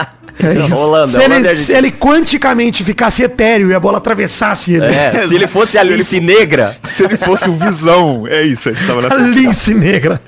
É isso. Holanda, se, Holanda ele, e Argentina. se ele quanticamente ficasse etéreo e a bola atravessasse ele. É, se ele fosse a Alice Negra. Se ele fosse o Visão, é isso, a gente tava A nessa. lince negra.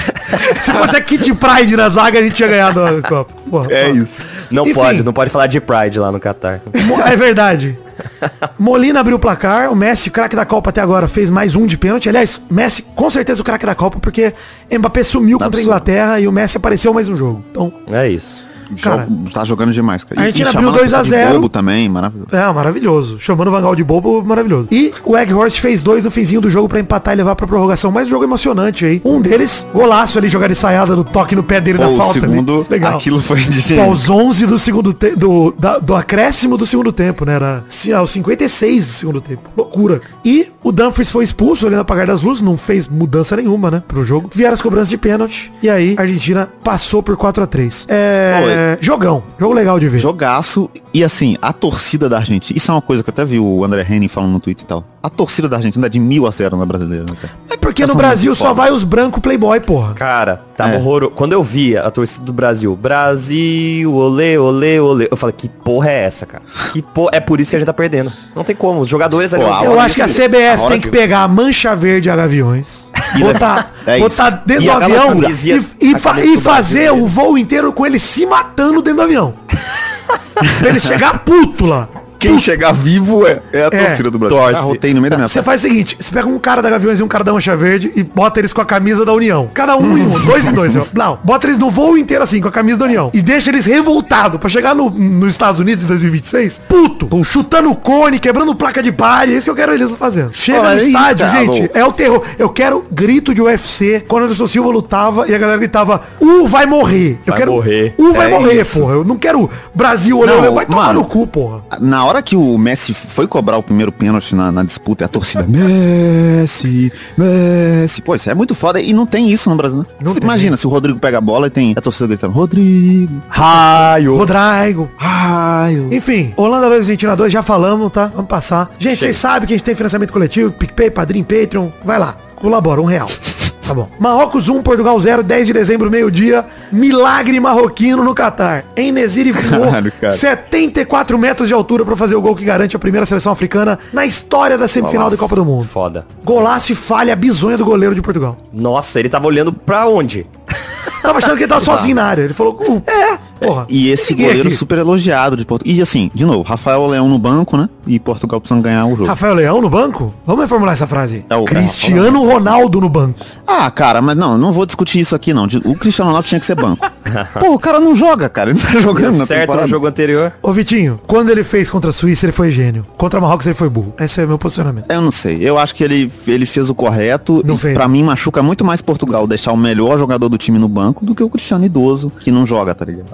Se fosse a Kid Pride na zaga, a gente tinha ganhado a Copa. Porra, É porra. isso. Não Enfim. pode, não pode falar de Pride lá no Qatar. Mo- É verdade. Molina abriu o placar, o Messi, craque da Copa até agora, fez mais um de pênalti. Aliás, Messi, com certeza o craque da Copa, porque Mbappé sumiu contra a absurdo. Inglaterra e o Messi apareceu mais um jogo. Então, É isso. Cara, Jogo- tá jogando demais, cara. a Argentina chamando abriu dois a pessoa de zero. bobo também, maravilhoso. é, maravilhoso. Chamando o Van Gaal de bobo, maravilhoso. E o Weghorst fez dois no finzinho do jogo pra empatar e levar pra prorrogação. Mais um jogo emocionante aí. Um deles, golaço ali, jogar ensaiada do toque no pé dele Pô, da o falta segundo, ali. Legal. aquilo foi de Pô, gênio. aos onze do segundo tempo, do, da- do acréscimo do segundo tempo, né? Era assim, aos cinquenta e seis do segundo tempo. Loucura. E o Dumfries foi expulso ali no apagar das luzes, não fez mudança nenhuma, né? Pro jogo. Vieram as cobranças de pênalti. E aí, a Argentina passou por quatro a três. É. Jogão. Jogo legal de ver. Jogaço. E assim, a torcida da Argentina. Isso é uma coisa que eu até vi o André Henning falando no Twitter e tal. A torcida da Argentina é de mil a zero na brasileira, né, cara? É porque Eles no são Brasil muito só foda. vai os brancos playboy, porra. Cara, tava É. horroroso. Quando eu via a torcida do Brasil, Brasil, olê, olê, olê. Eu falei, que porra é essa, cara? Que porra. É por isso que a gente tá perdendo. Não tem como. Os jogadores ali. Pô, não a tem- Eu hora acho que a que- C B F a hora tem que que- pegar a mancha verde a Gaviões, botar, É botar isso. dentro E do aquela avião camiseta- e, e a fa- camisa e do fazer Brasil o voo inteiro com ele se matando dentro do avião. Pra ele chegar puto lá. Quem chegar vivo é, é a É, torcida do Brasil. torce. Ah, rotei no meio da minha Você faz o seguinte, você pega um cara da Gaviões e um cara da Mancha Verde e bota eles com a camisa da União. Cada um em um, dois em dois. ó. Não, bota eles no voo inteiro assim, com a camisa da União. E deixa eles revoltados pra chegar no, nos Estados Unidos em dois mil e vinte e seis, puto, chutando cone, quebrando placa de pare. É isso que eu quero eles fazendo. Chega Pô, no é isso, estádio, cara, gente, louco. é o terror. Eu quero grito de U F C quando o Anderson Silva lutava e a galera gritava, U vai morrer. Eu Vai quero, morrer. U vai É morrer, isso. porra. Eu não quero Brasil olhando, Não, vai tomar mano. no cu, porra. Na hora que o Messi foi cobrar o primeiro pênalti na, na disputa, e a torcida Messi, Messi. Pô, isso é muito foda. E não tem isso no Brasil, né? Não Você tem. imagina se o Rodrigo pega a bola e tem a torcida gritando Rodrigo, Raio. Rodrigo. raio. Enfim, Holanda dois, Argentina dois, já falamos, tá? Vamos passar. Gente, vocês sabem que a gente tem financiamento coletivo, PicPay, Padrim, Patreon. Vai lá, colabora, um real. Tá bom. Marrocos um, Portugal zero, dez de dezembro, meio-dia. Milagre marroquino no Catar. En-Nesyri voou Caralho, cara. setenta e quatro metros de altura pra fazer o gol que garante a primeira seleção africana na história da semifinal da Golaço. Copa do Mundo. Foda. Golaço e falha bizonha do goleiro de Portugal. Nossa, ele tava olhando pra onde? Tava achando que ele tava sozinho na área. Ele falou, uh, é, porra. E esse Ninguém goleiro aqui. super elogiado de Portugal. E assim, de novo, Rafael Leão no banco, né? E Portugal precisando ganhar o jogo. Rafael Leão no banco? Vamos reformular essa frase. É o- Cristiano Ronaldo no banco. Ah, cara, mas não, não vou discutir isso aqui, não. O Cristiano Ronaldo tinha que ser banco. Pô, o cara não joga, cara. Ele não tá jogando na Certo no temporada. jogo anterior. Ô Vitinho, quando ele fez contra a Suíça, ele foi gênio. Contra Marrocos, ele foi burro. Esse é o meu posicionamento. Eu não sei. Eu acho que ele, ele fez o correto. Não e fez. Pra mim, machuca muito mais Portugal deixar o melhor jogador do time no banco do que o Cristiano idoso, que não joga, tá ligado?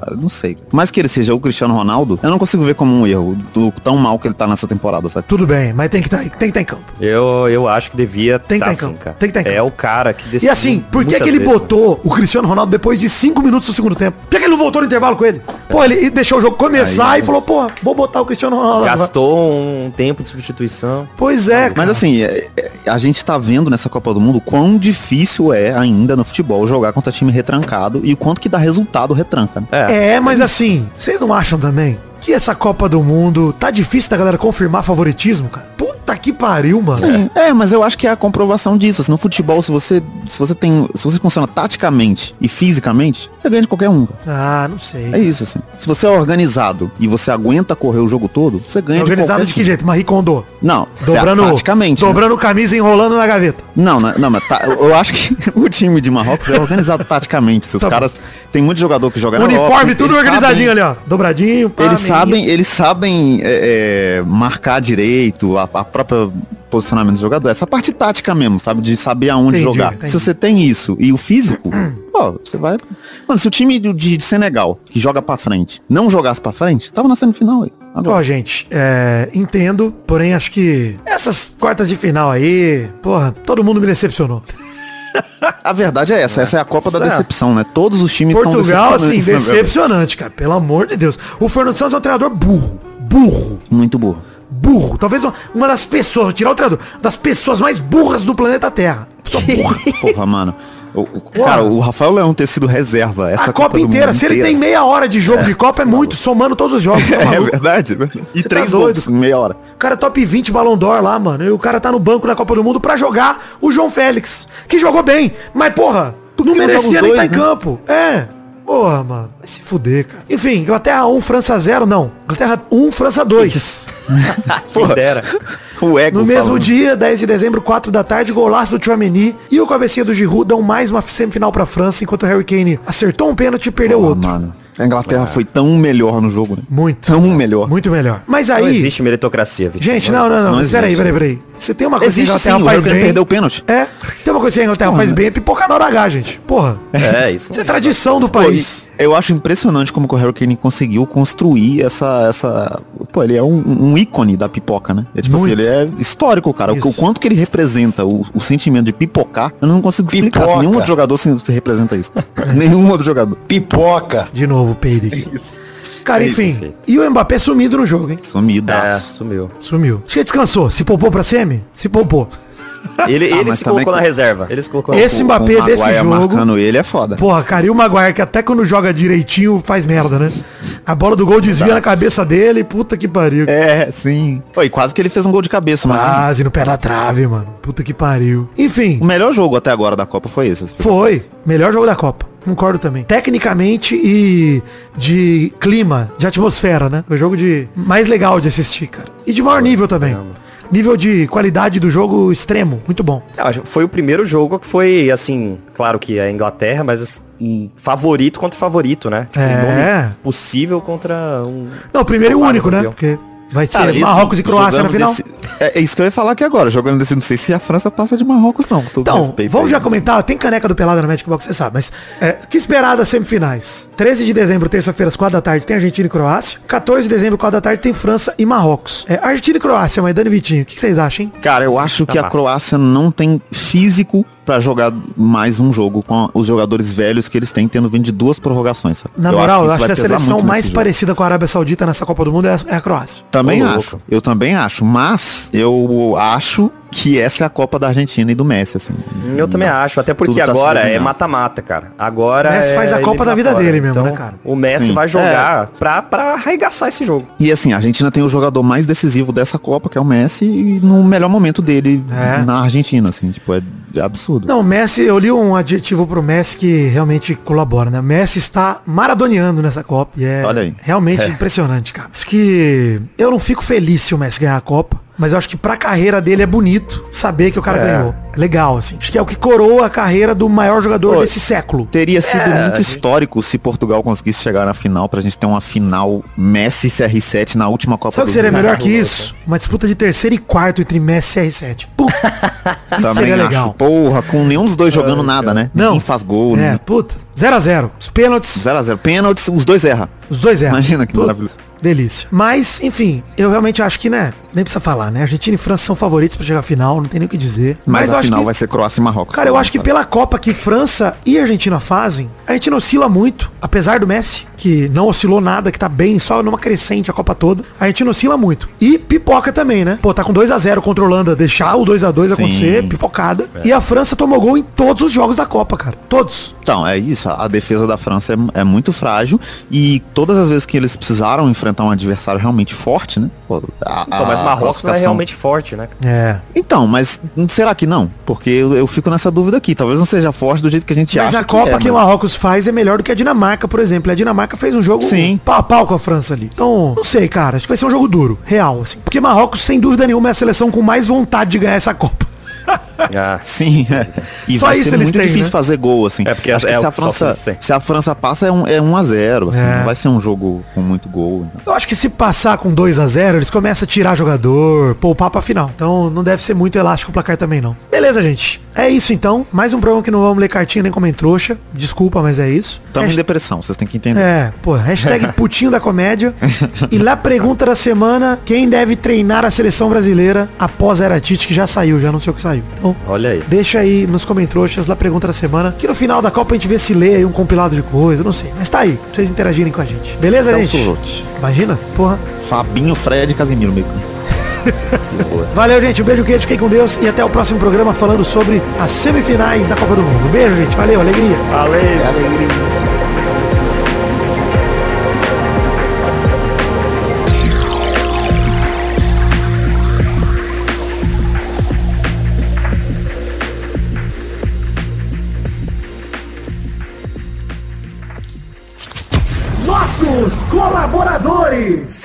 não sei. Mas que ele seja o Cristiano Ronaldo, eu não consigo ver como um erro do tão mal que ele tá nessa temporada, sabe? Tudo bem, mas tem que tá, tem que estar em campo. Eu, eu acho que devia Tem que tá estar em assim, campo. cara. Tem que estar em campo. É o cara que decidiu. E assim, por que, que ele vezes, botou o Cristiano Ronaldo depois de cinco minutos do segundo tempo? Por que, que ele não voltou no intervalo com ele? Pô, ele deixou o jogo começar Aí, e falou, pô, vou botar o Cristiano Ronaldo. Gastou um tempo de substituição. Pois é, cara. Mas assim, é- é- a gente tá vendo nessa Copa do Mundo quão difícil é ainda no futebol jogar contra time retrancado e o quanto que dá resultado retranca. Né? É. É, mas assim, vocês não acham também que essa Copa do Mundo tá difícil da galera confirmar favoritismo, cara? Puta que pariu, mano. É, mas eu acho que é a comprovação disso. Assim, no futebol, se você, se você tem. Se você funciona taticamente e fisicamente, você ganha de qualquer um. Cara. Ah, não sei. É isso, assim. Se você é organizado e você aguenta correr o jogo todo, você ganha Organizado de de qualquer que jeito? Marie Kondo. Não, Dobrando, taticamente. né? dobrando camisa e enrolando na gaveta. Não, não, não, mas tá- eu acho que o time de Marrocos é organizado taticamente. Se os Tá bom. caras. Tem muito jogador que joga na Uniforme, Europa, tudo eles organizadinho sabem- ali, ó. Dobradinho. pá, Eles meinha. sabem, eles sabem é, é, marcar direito, a, a própria posicionamento do jogador. Essa parte tática mesmo, sabe? De saber aonde Entendi, jogar. entendi. Se você tem isso e o físico, pô, você vai. Mano, se o time de, de Senegal, que joga pra frente, não jogasse pra frente, tava na semifinal aí. Agora. Ó, gente, é, entendo, porém acho que essas quartas de final aí, porra, todo mundo me decepcionou. A verdade é essa, essa é a Copa da Isso é. decepção, né? Todos os times Portugal, assim, decepcionantes, né, velho? decepcionante, cara. Pelo amor de Deus. O Fernando Santos é um treinador burro. Burro. Muito burro. Burro. Talvez uma, uma das pessoas, vou tirar o treinador, das pessoas mais burras do planeta Terra. Pessoa burra. Porra, mano. O, o- cara, o Rafael Leão ter sido reserva. Essa A Copa do inteira. Mundo Se ele inteira. tem meia hora de jogo de Copa, é muito, somando todos os jogos. Tá É maluco? verdade, é verdade. E Você três tá doido. gols em meia hora. O cara é top vinte Ballon d'Or lá, mano. E o cara tá no banco da Copa do Mundo pra jogar o João Félix. Que jogou bem. Mas, porra, Por não que não joga merecia os nem dois, estar em né? campo. É. Porra, mano. Vai se fuder, cara. Enfim, Inglaterra um, França zero, não. Inglaterra um, França dois. Quem dera. O ego No mesmo falando. dia, dez de dezembro, quatro da tarde, golaço do Tchouaméni e o cabecinha do Giroud dão mais uma semifinal pra França, enquanto o Harry Kane acertou um pênalti e perdeu Porra, outro. mano. A Inglaterra foi tão melhor no jogo, né? Muito. Tão melhor. Muito melhor. Mas Não aí... existe meritocracia, Vitor. Gente, não, não, não. Não Mas peraí, existe. peraí, peraí. Você tem uma coisa Existe que a sim, Inglaterra o Harry faz Kane bem. perdeu o pênalti. É. Se tem uma coisa que a Inglaterra faz bem é pipocar na hora H, gente. Porra. É, isso. Isso é tradição do Pô, país. e eu acho impressionante como que o Harry Kane conseguiu construir essa, essa... Pô, ele é um, um ícone da pipoca, né? É, tipo assim, Muito. ele é histórico, cara. O, Isso. o quanto que ele representa o, o sentimento de pipocar, eu não consigo explicar. Pipoca. Nenhum outro jogador se, se representa isso. Nenhum outro jogador. Pipoca. De novo, peide aqui. Isso. Cara, É enfim. isso. E o Mbappé sumido no jogo, hein? É, Sumidaço. sumiu. Sumiu. Acho que descansou. Se poupou pra semi? Se poupou. Ele, Ah, ele mas se também colocou com- na reserva. Ele se colocou Esse na... Mbappé Com o desse Maguire jogo... marcando ele é foda. Porra, cara, e o Maguire, que até quando joga direitinho faz merda, né? A bola do gol desvia na cabeça dele, puta que pariu. É, sim. Pô, e quase que ele fez um gol de cabeça, mas Quase no pé da trave, mano. Puta que pariu. Enfim, o melhor jogo até agora da Copa foi esse. foi. Melhor jogo da Copa. Concordo também. Tecnicamente e de clima, de atmosfera, né? Foi o jogo de mais legal de assistir, cara. E de maior nível também. Nível de qualidade do jogo extremo. Muito bom. Eu acho que foi o primeiro jogo que foi, assim, claro que é a Inglaterra, mas um favorito contra favorito, né? Tipo, É. um nome possível contra um... Não, o primeiro e o Provável único, né? campeão. Porque vai ser Cara, esse- Marrocos e Croácia na jogando final. desse- É, é isso que eu ia falar aqui agora. Jogando desse, não sei se a França passa de Marrocos, não. com todo Então, respeito vamos aí. já comentar, tem caneca do Pelada no Magic Box, você sabe, mas é, que esperar das semifinais? treze de dezembro, terça-feira, às quatro da tarde, tem Argentina e Croácia. quatorze de dezembro, quatro da tarde, tem França e Marrocos. É, Argentina e Croácia, mas Dani e Vitinho, o que, que vocês acham, hein? Cara, eu acho que a massa. Croácia não tem físico pra jogar mais um jogo com os jogadores velhos que eles têm, tendo vindo de duas prorrogações. Sabe? Na moral, eu isso acho vai que a pesar seleção muito mais nesse jogo. parecida com a Arábia Saudita nessa Copa do Mundo é a, é a Croácia. Também Ô, louco. acho. Eu também acho. Mas eu acho que essa é a Copa da Argentina e do Messi, assim. Eu também acho, até porque Tudo tá agora se é desenhando. mata-mata, cara. Agora O Messi é faz a Copa da vida eliminatória. dele mesmo, Então, né, cara? O Messi Sim. vai jogar pra, pra arregaçar esse jogo. E assim, a Argentina tem o jogador mais decisivo dessa Copa, que é o Messi, e no melhor momento dele É. na Argentina, assim, tipo, é absurdo. Não, o Messi, eu li um adjetivo pro Messi que realmente colabora, né? O Messi está maradoniano nessa Copa. E é Olha aí. realmente impressionante, cara. Acho que eu não fico feliz se o Messi ganhar a Copa. mas eu acho que pra carreira dele é bonito saber que o cara É. ganhou. É legal, assim. Acho que é o que coroa a carreira do maior jogador Pô, desse século. Teria sido É, muito a gente- histórico se Portugal conseguisse chegar na final, pra gente ter uma final Messi e C R sete na última Copa Sabe o que do seria Mundo. melhor que isso? Uma disputa de terceiro e quarto entre Messi e C R sete. Puta, isso Também seria acho. legal. Porra, com nenhum dos dois jogando nada, né? Não. Ninguém faz gol. É, puta. zero a zero. Os pênaltis, zero a zero. Pênaltis, os dois erram. os dois erram. Imagina que Puta, maravilhoso. Delícia. Mas, enfim, eu realmente acho que, né, nem precisa falar, né? Argentina e França são favoritos pra chegar à final, não tem nem o que dizer. Mas, eu a acho final que, vai ser Croácia e Marrocos. cara, eu acho que pela Copa que França e Argentina fazem, a Argentina oscila muito, apesar do Messi, que não oscilou nada, que tá bem, só numa crescente a Copa toda. A Argentina oscila muito. E pipoca também, né? Pô, tá com dois a zero contra a Holanda, deixar o dois a dois Sim. acontecer, pipocada. E a França tomou gol em todos os jogos da Copa, cara. Todos. Então, é isso. A defesa da França é, é muito frágil e todas as vezes que eles precisaram enfrentar um adversário realmente forte, né? Pô, a, Então, mas a Marrocos não é classificação- realmente forte, né? É. Então, mas será que não? Porque eu, eu fico nessa dúvida aqui. Talvez não seja forte do jeito que a gente Mas acha a Copa que, é, que o mas- Marrocos faz é melhor do que a Dinamarca, por exemplo. A Dinamarca fez um jogo Sim. pau a pau com a França ali. Então, não sei, cara. Acho que vai ser um jogo duro, real, assim. Porque Marrocos, sem dúvida nenhuma, é a seleção com mais vontade de ganhar essa Copa. Ah, Sim, é. E Só vai isso ser eles muito têm, difícil né? fazer gol, assim. É, porque Acho que é se, o a que só eles França, têm. se a França passa é um, é um a zero, assim. É. Não vai ser um jogo com muito gol. Então. Eu acho que se passar com dois a zero, eles começam a tirar jogador, poupar pra final. Então, não deve ser muito elástico o placar também, não. Beleza, gente. É isso, então. Mais um programa que não vamos ler cartinha nem comer trouxa. Desculpa, mas é isso. Estamos em Hasht- depressão, vocês têm que entender. É, pô, hashtag putinho da comédia. E lá pergunta da semana, quem deve treinar a seleção brasileira após a Era Tite, que já saiu, já não sei o que saiu. Então, olha aí. deixa aí nos comentários lá pergunta da semana, que no final da Copa a gente vê se lê aí um compilado de coisa, não sei. Mas tá aí, pra vocês interagirem com a gente. Beleza, Celso gente? Rotti. Imagina? Porra. Fabinho, Fred e Casimiro, meio campo. Que horror. Valeu, gente. Um beijo, queijo, fiquem com Deus. E até o próximo programa falando sobre as semifinais da Copa do Mundo. Beijo, gente. Valeu, alegria. Valeu. É alegria. Nossos colaboradores.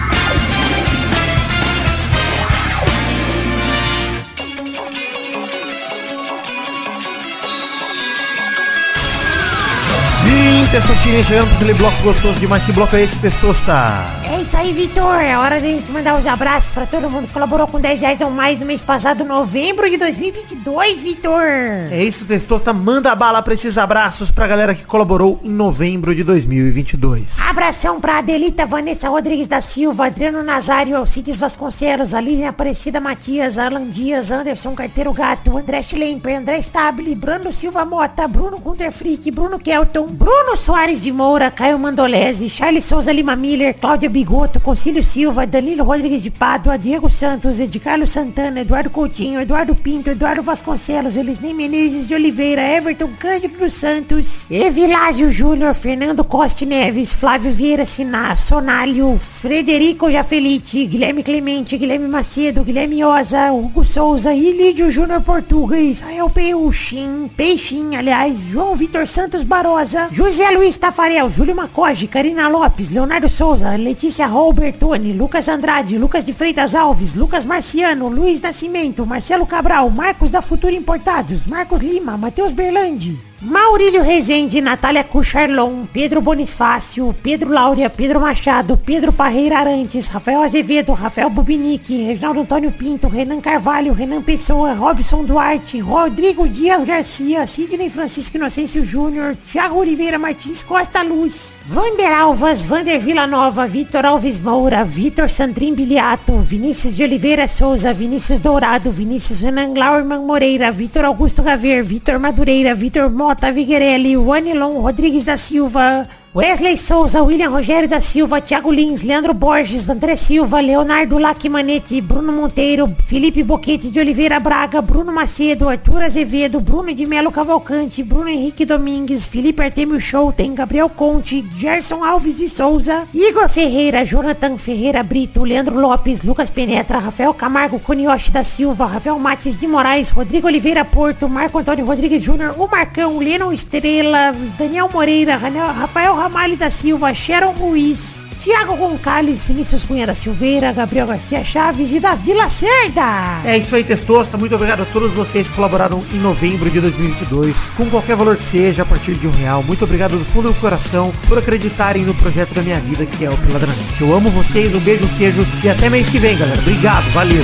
Sim, Testosterinha chegando para aquele bloco gostoso demais. Que bloco é esse, Testosta? É isso aí, Vitor. É hora de a gente mandar os abraços pra todo mundo que colaborou com dez reais ou mais no mês passado, novembro de dois mil e vinte e dois, Vitor. É isso, Testosta. Manda bala pra esses abraços pra galera que colaborou em novembro de dois mil e vinte e dois. Abração pra Adelita Vanessa Rodrigues da Silva, Adriano Nazário, Alcides Vasconcelos, Aline Aparecida Matias, Alan Dias, Anderson Carteiro Gato, André Schlemper, André Stabile, Bruno Silva Mota, Bruno Gunter Frick, Bruno Kelton, Bruno Soares de Moura, Caio Mandolese, Charles Souza Lima Miller, Cláudia Bigoto, Concílio Silva, Danilo Rodrigues de Pádua, Diego Santos, Edcarlo Santana, Eduardo Coutinho, Eduardo Pinto, Eduardo Vasconcelos, Elisnei Menezes de Oliveira, Everton Cândido dos Santos, Evilásio Júnior, Fernando Costa Neves, Flávio Vieira Sina, Sonálio, Frederico Jafelite, Guilherme Clemente, Guilherme Macedo, Guilherme Oza, Hugo Souza, Ilídio Júnior Portuga, Israel Peixinho, Peixinho, aliás, João Vitor Santos Barosa, José Luiz Tafarel, Júlio Macoge, Karina Lopes, Leonardo Souza, Letícia Robertoni, Lucas Andrade, Lucas de Freitas Alves, Lucas Marciano, Luiz Nascimento, Marcelo Cabral, Marcos da Futura Importados, Marcos Lima, Matheus Berlandi, Maurílio Rezende, Natália Cucharlon, Pedro Bonifácio, Pedro Laura, Pedro Machado, Pedro Parreira Arantes, Rafael Azevedo, Rafael Bubinique, Reginaldo Antônio Pinto, Renan Carvalho, Renan Pessoa, Robson Duarte, Rodrigo Dias Garcia, Sidney Francisco Inocêncio Júnior, Thiago Oliveira Martins Costa Luz, Vander Alvas, Vander Villanova, Vitor Alves Moura, Vitor Sandrin Biliato, Vinícius de Oliveira Souza, Vinícius Dourado, Vinícius Renan Laurman Moreira, Vitor Augusto Gaver, Vitor Madureira, Vitor Mota Viguerelli, Wanilon Rodrigues da Silva, Wesley Souza, William Rogério da Silva, Thiago Lins, Leandro Borges, André Silva, Leonardo Lacmanete, Bruno Monteiro, Felipe Boquete de Oliveira Braga, Bruno Macedo, Arthur Azevedo, Bruno de Melo Cavalcante, Bruno Henrique Domingues, Felipe Artemio Schouten, Gabriel Conte, Gerson Alves de Souza, Igor Ferreira, Jonathan Ferreira Brito, Leandro Lopes, Lucas Penetra, Rafael Camargo Cunioche da Silva, Rafael Mates de Moraes, Rodrigo Oliveira Porto, Marco Antônio Rodrigues Júnior, o Marcão, Lennon Estrela, Daniel Moreira, Rafael Ramalho da Silva, Sharon Ruiz, Thiago Gonçalves, Vinícius Cunha da Silveira, Gabriel Garcia Chaves e Davi Lacerda. É isso aí, Testosta. Muito obrigado a todos vocês que colaboraram em novembro de dois mil e vinte e dois, com qualquer valor que seja, a partir de um real. Muito obrigado do fundo do coração por acreditarem no projeto da minha vida, que é o Peladranete. Eu amo vocês, um beijo, um queijo e até mês que vem, galera. Obrigado, valeu.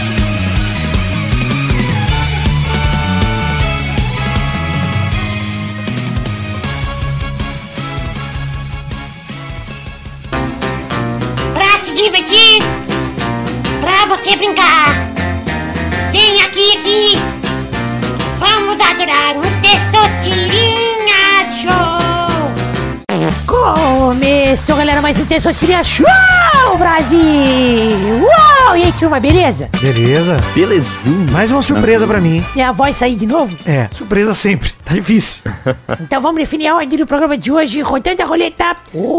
Pra se divertir, pra você brincar, vem aqui, aqui, vamos adorar o Testosterinha Show. Começou, galera, mais um Testosterinha Show, Brasil. Uou, e aí, turma, beleza? Beleza. Belezinha. Mais uma surpresa pra mim. Minha voz sair de novo? É, surpresa sempre. Tá difícil. Então vamos definir a ordem do programa de hoje, rodando a roleta.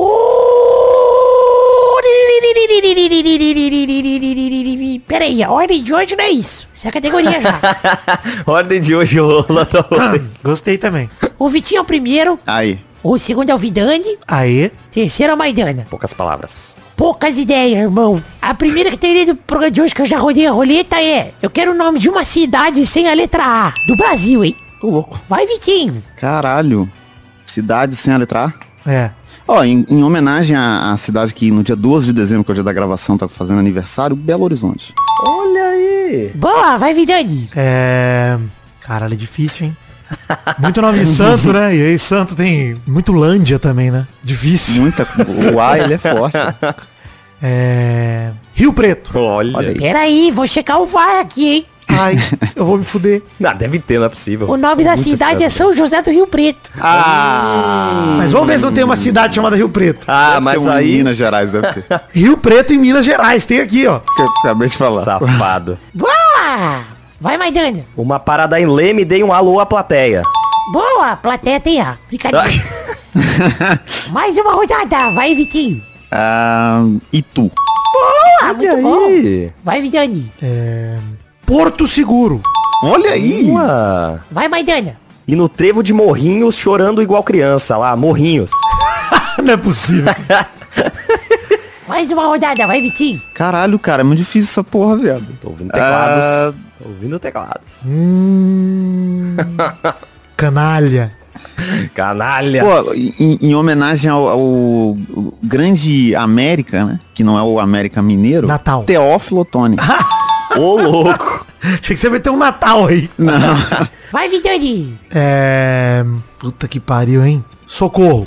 Peraí, a ordem de hoje não é isso. Essa é a categoria já. Ordem de hoje, ô Latão. Gostei também. O Vitinho é o primeiro, Aí. o segundo é o Vidani, Aê. terceiro é o Maidana. Poucas palavras. Poucas ideias, irmão. A primeira que tem do programa de hoje que eu já rodei a roleta é: eu quero o nome de uma cidade sem a letra A, do Brasil, hein? Tô louco. Vai, Vitinho. Caralho. Cidade sem a letra A? É. Ó, em, em homenagem à, à cidade que no dia doze de dezembro, que é o dia da gravação, tá fazendo aniversário, Belo Horizonte. Olha aí. Boa, vai, Vidani. É... Caralho, é difícil, hein? Muito nome de santo, né? E aí santo tem muito Lândia também, né? Difícil. Muita. O A, ele é forte. É... Rio Preto. Olha. Olha aí. Peraí, vou checar o V A R aqui, hein? Ai, eu vou me fuder. Não, deve ter, não é possível. O nome da Muitas cidade é cidades. São José do Rio Preto. Ah! Mas vamos ver se não tem uma cidade chamada Rio Preto. Ah, Deve mas ter um em aí... Minas Gerais, deve ter. Rio Preto em Minas Gerais, tem aqui, ó. Que eu acabei de falar. Safado. Boa! Vai, Maidana. Uma parada em Leme, dei um alô à plateia. Boa, plateia tem A. Brincadeira. Mais uma rodada. Vai, Vitinho. Ah, Itu. Boa, muito bom. aí. Vai, Vidani. É... Porto Seguro. Olha aí! Uma. Vai, Maidana. E no trevo de Morrinhos, chorando igual criança. Lá, Morrinhos. Não é possível. Mais uma rodada. Vai, Vitinho. Caralho, cara, é muito difícil essa porra, viado. Tô ouvindo teclados. Ah. Tô ouvindo teclados. Hum... Canalha. Canalha. Pô, em, em homenagem ao, ao grande América, né? Que não é o América Mineiro. Natal. Teófilo Otoni. Ô, louco. Achei que você vai ter um Natal aí. Não. Vai, Vidani. É... Puta que pariu, hein? Socorro.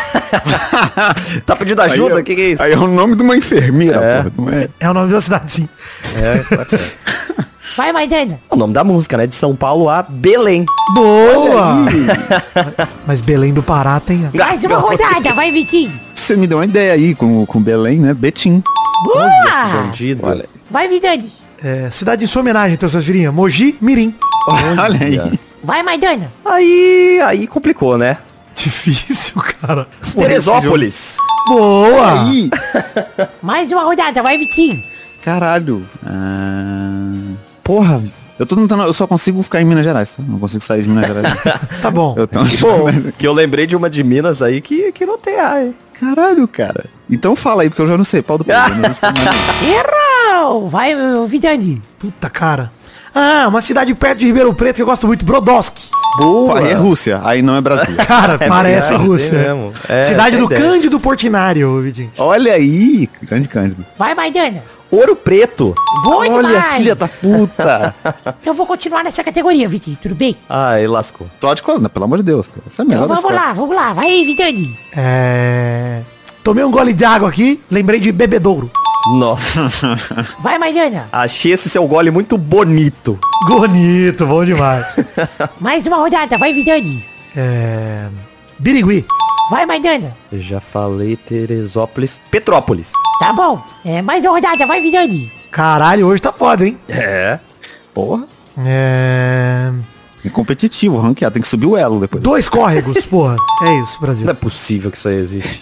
Tá pedindo ajuda? O Aí é- que, que é isso? Aí é o nome de uma enfermeira, É. porra, não é? É o nome de uma cidade, sim. É, claro que é. Vai, Maidana. O nome da música, né? De São Paulo a Belém. Boa! Mas Belém do Pará tem... Mais uma rodada. Vai, Vitinho. Você me deu uma ideia aí com, com Belém, né? Betim. Boa. Bandido. Olha, Vai, Vidani. É, cidade em sua homenagem, então, suas filhinhas. Mogi, Mirim. olha aí. Vai, Maidana. Aí, aí complicou, né? Difícil, cara. Teresópolis. Boa! Aí. Mais uma rodada. Vai, Vitinho. Caralho. Ah, porra. Eu tô tentando, eu só consigo ficar em Minas Gerais, tá? Não consigo sair de Minas Gerais. Tá bom. Eu tenho... Bom, que eu lembrei de uma de Minas aí que, que não tem A, hein? Caralho, cara. Então fala aí, porque eu já não sei. Pau do Pedro. eu não sei mais. Errou. Vai, Vidani. Puta, cara. Ah, uma cidade perto de Ribeirão Preto que eu gosto muito. Brodowski. Boa. Aí é Rússia, aí não é Brasil. Cara, parece a verdade, Rússia. tem mesmo. É, cidade tem do ideia. Cândido Portinari, Vidinho. Olha aí, grande Cândido. Vai, Maidana. Ouro Preto. Boa Olha, demais. filha da puta. Eu vou continuar nessa categoria, Vitinho. Tudo bem? Ai, lascou. Todd Colonna, pelo amor de Deus. Essa é a melhor Então da vamos história. lá, vamos lá. Vai, Vidani. É... Tomei um gole de água aqui, lembrei de bebedouro. Nossa. Vai, Maidana. Achei esse seu gole muito bonito. Bonito, bom demais. Mais uma rodada. Vai, Vidani. É... Birigui. Vai, Maidana. Eu já falei Teresópolis. Petrópolis. Tá bom. É, mais uma rodada. Vai, Vidani. Caralho, hoje tá foda, hein? É. Porra. É... É competitivo, ranqueado. Tem que subir o elo depois. Dois córregos, porra. É isso, Brasil. Não é possível que isso aí existe.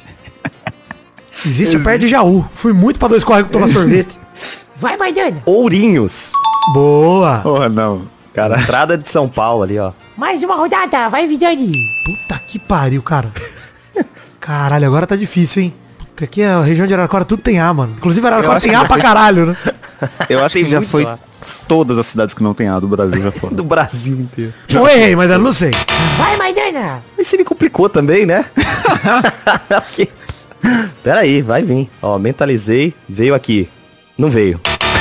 Existe perto de Jaú. Fui muito pra dois córregos tomar sorvete. Vai, Maidana. Ourinhos. Boa. Porra, não. Cara, Entrada de São Paulo ali, ó. Mais uma rodada. Vai, Vidani. Puta que pariu, cara. Caralho, agora tá difícil, hein? Aqui é a região de Araraquara, tudo tem A, mano. Inclusive Araraquara acho tem que A já pra foi- caralho, né? Eu acho que Tem já muito foi lá. todas as cidades que não tem A do Brasil já foram. Do Brasil inteiro. Eu errei, mas eu não sei. Vai, Maidana. Mas você me complicou também, né? Porque- Pera aí, vai vir. Ó, mentalizei, veio aqui. Não veio.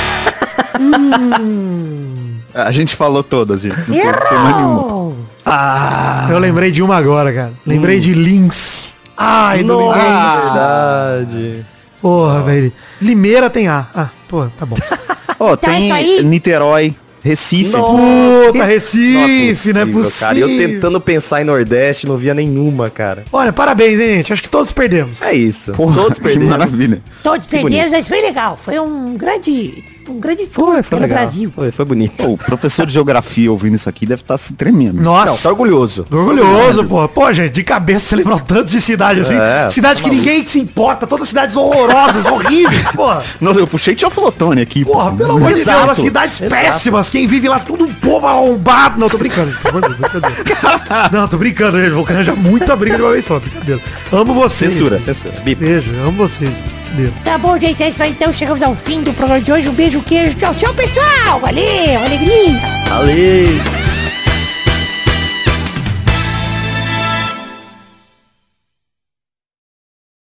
A gente falou todas, gente. Não tem, não tem mais nenhuma. Errou. Ah, Eu lembrei de uma agora, cara. Lembrei de Lins. Ai, não lembrei nossa, disso. verdade. Porra, velho. Limeira tem A. Ah, pô, tá bom. Ó, Tá, isso tem aí. Niterói, Recife. Puta, Recife, não é possível, possível. Cara, eu tentando pensar em Nordeste, não via nenhuma, cara. Olha, parabéns, hein, gente. Acho que todos perdemos. É isso. Porra, Todos que perderam. maravilha. Todos bonito. perdemos, mas foi legal. Foi um grande, um grande tour Foi, foi pelo legal. Brasil. Foi, foi bonito. Pô, o professor de geografia ouvindo isso aqui deve estar se tremendo. Nossa. Não, tá orgulhoso. Orgulhoso, pô. Pô, gente, de cabeça você lembrou tanto de cidade assim. É, cidade que ninguém se importa, todas cidades horrorosas, horríveis, porra. Não, eu puxei Teoflotone aqui. Porra, pelo amor de Deus, Exato. umas cidades Exato. péssimas. Quem vive lá, tudo um povo arrombado. Não, tô brincando, gente, pelo amor de Deus, brincadeira. Não, tô brincando, gente. Vou arranjar muita briga de uma vez só, brincadeira. Amo vocês. Censura, censura. Bip. Beijo, amo vocês. Brincadeira. Tá bom, gente, é isso aí. Então chegamos ao fim do programa de hoje. Um beijo, queijo. Tchau, tchau, pessoal. Valeu, alegria. Valeu.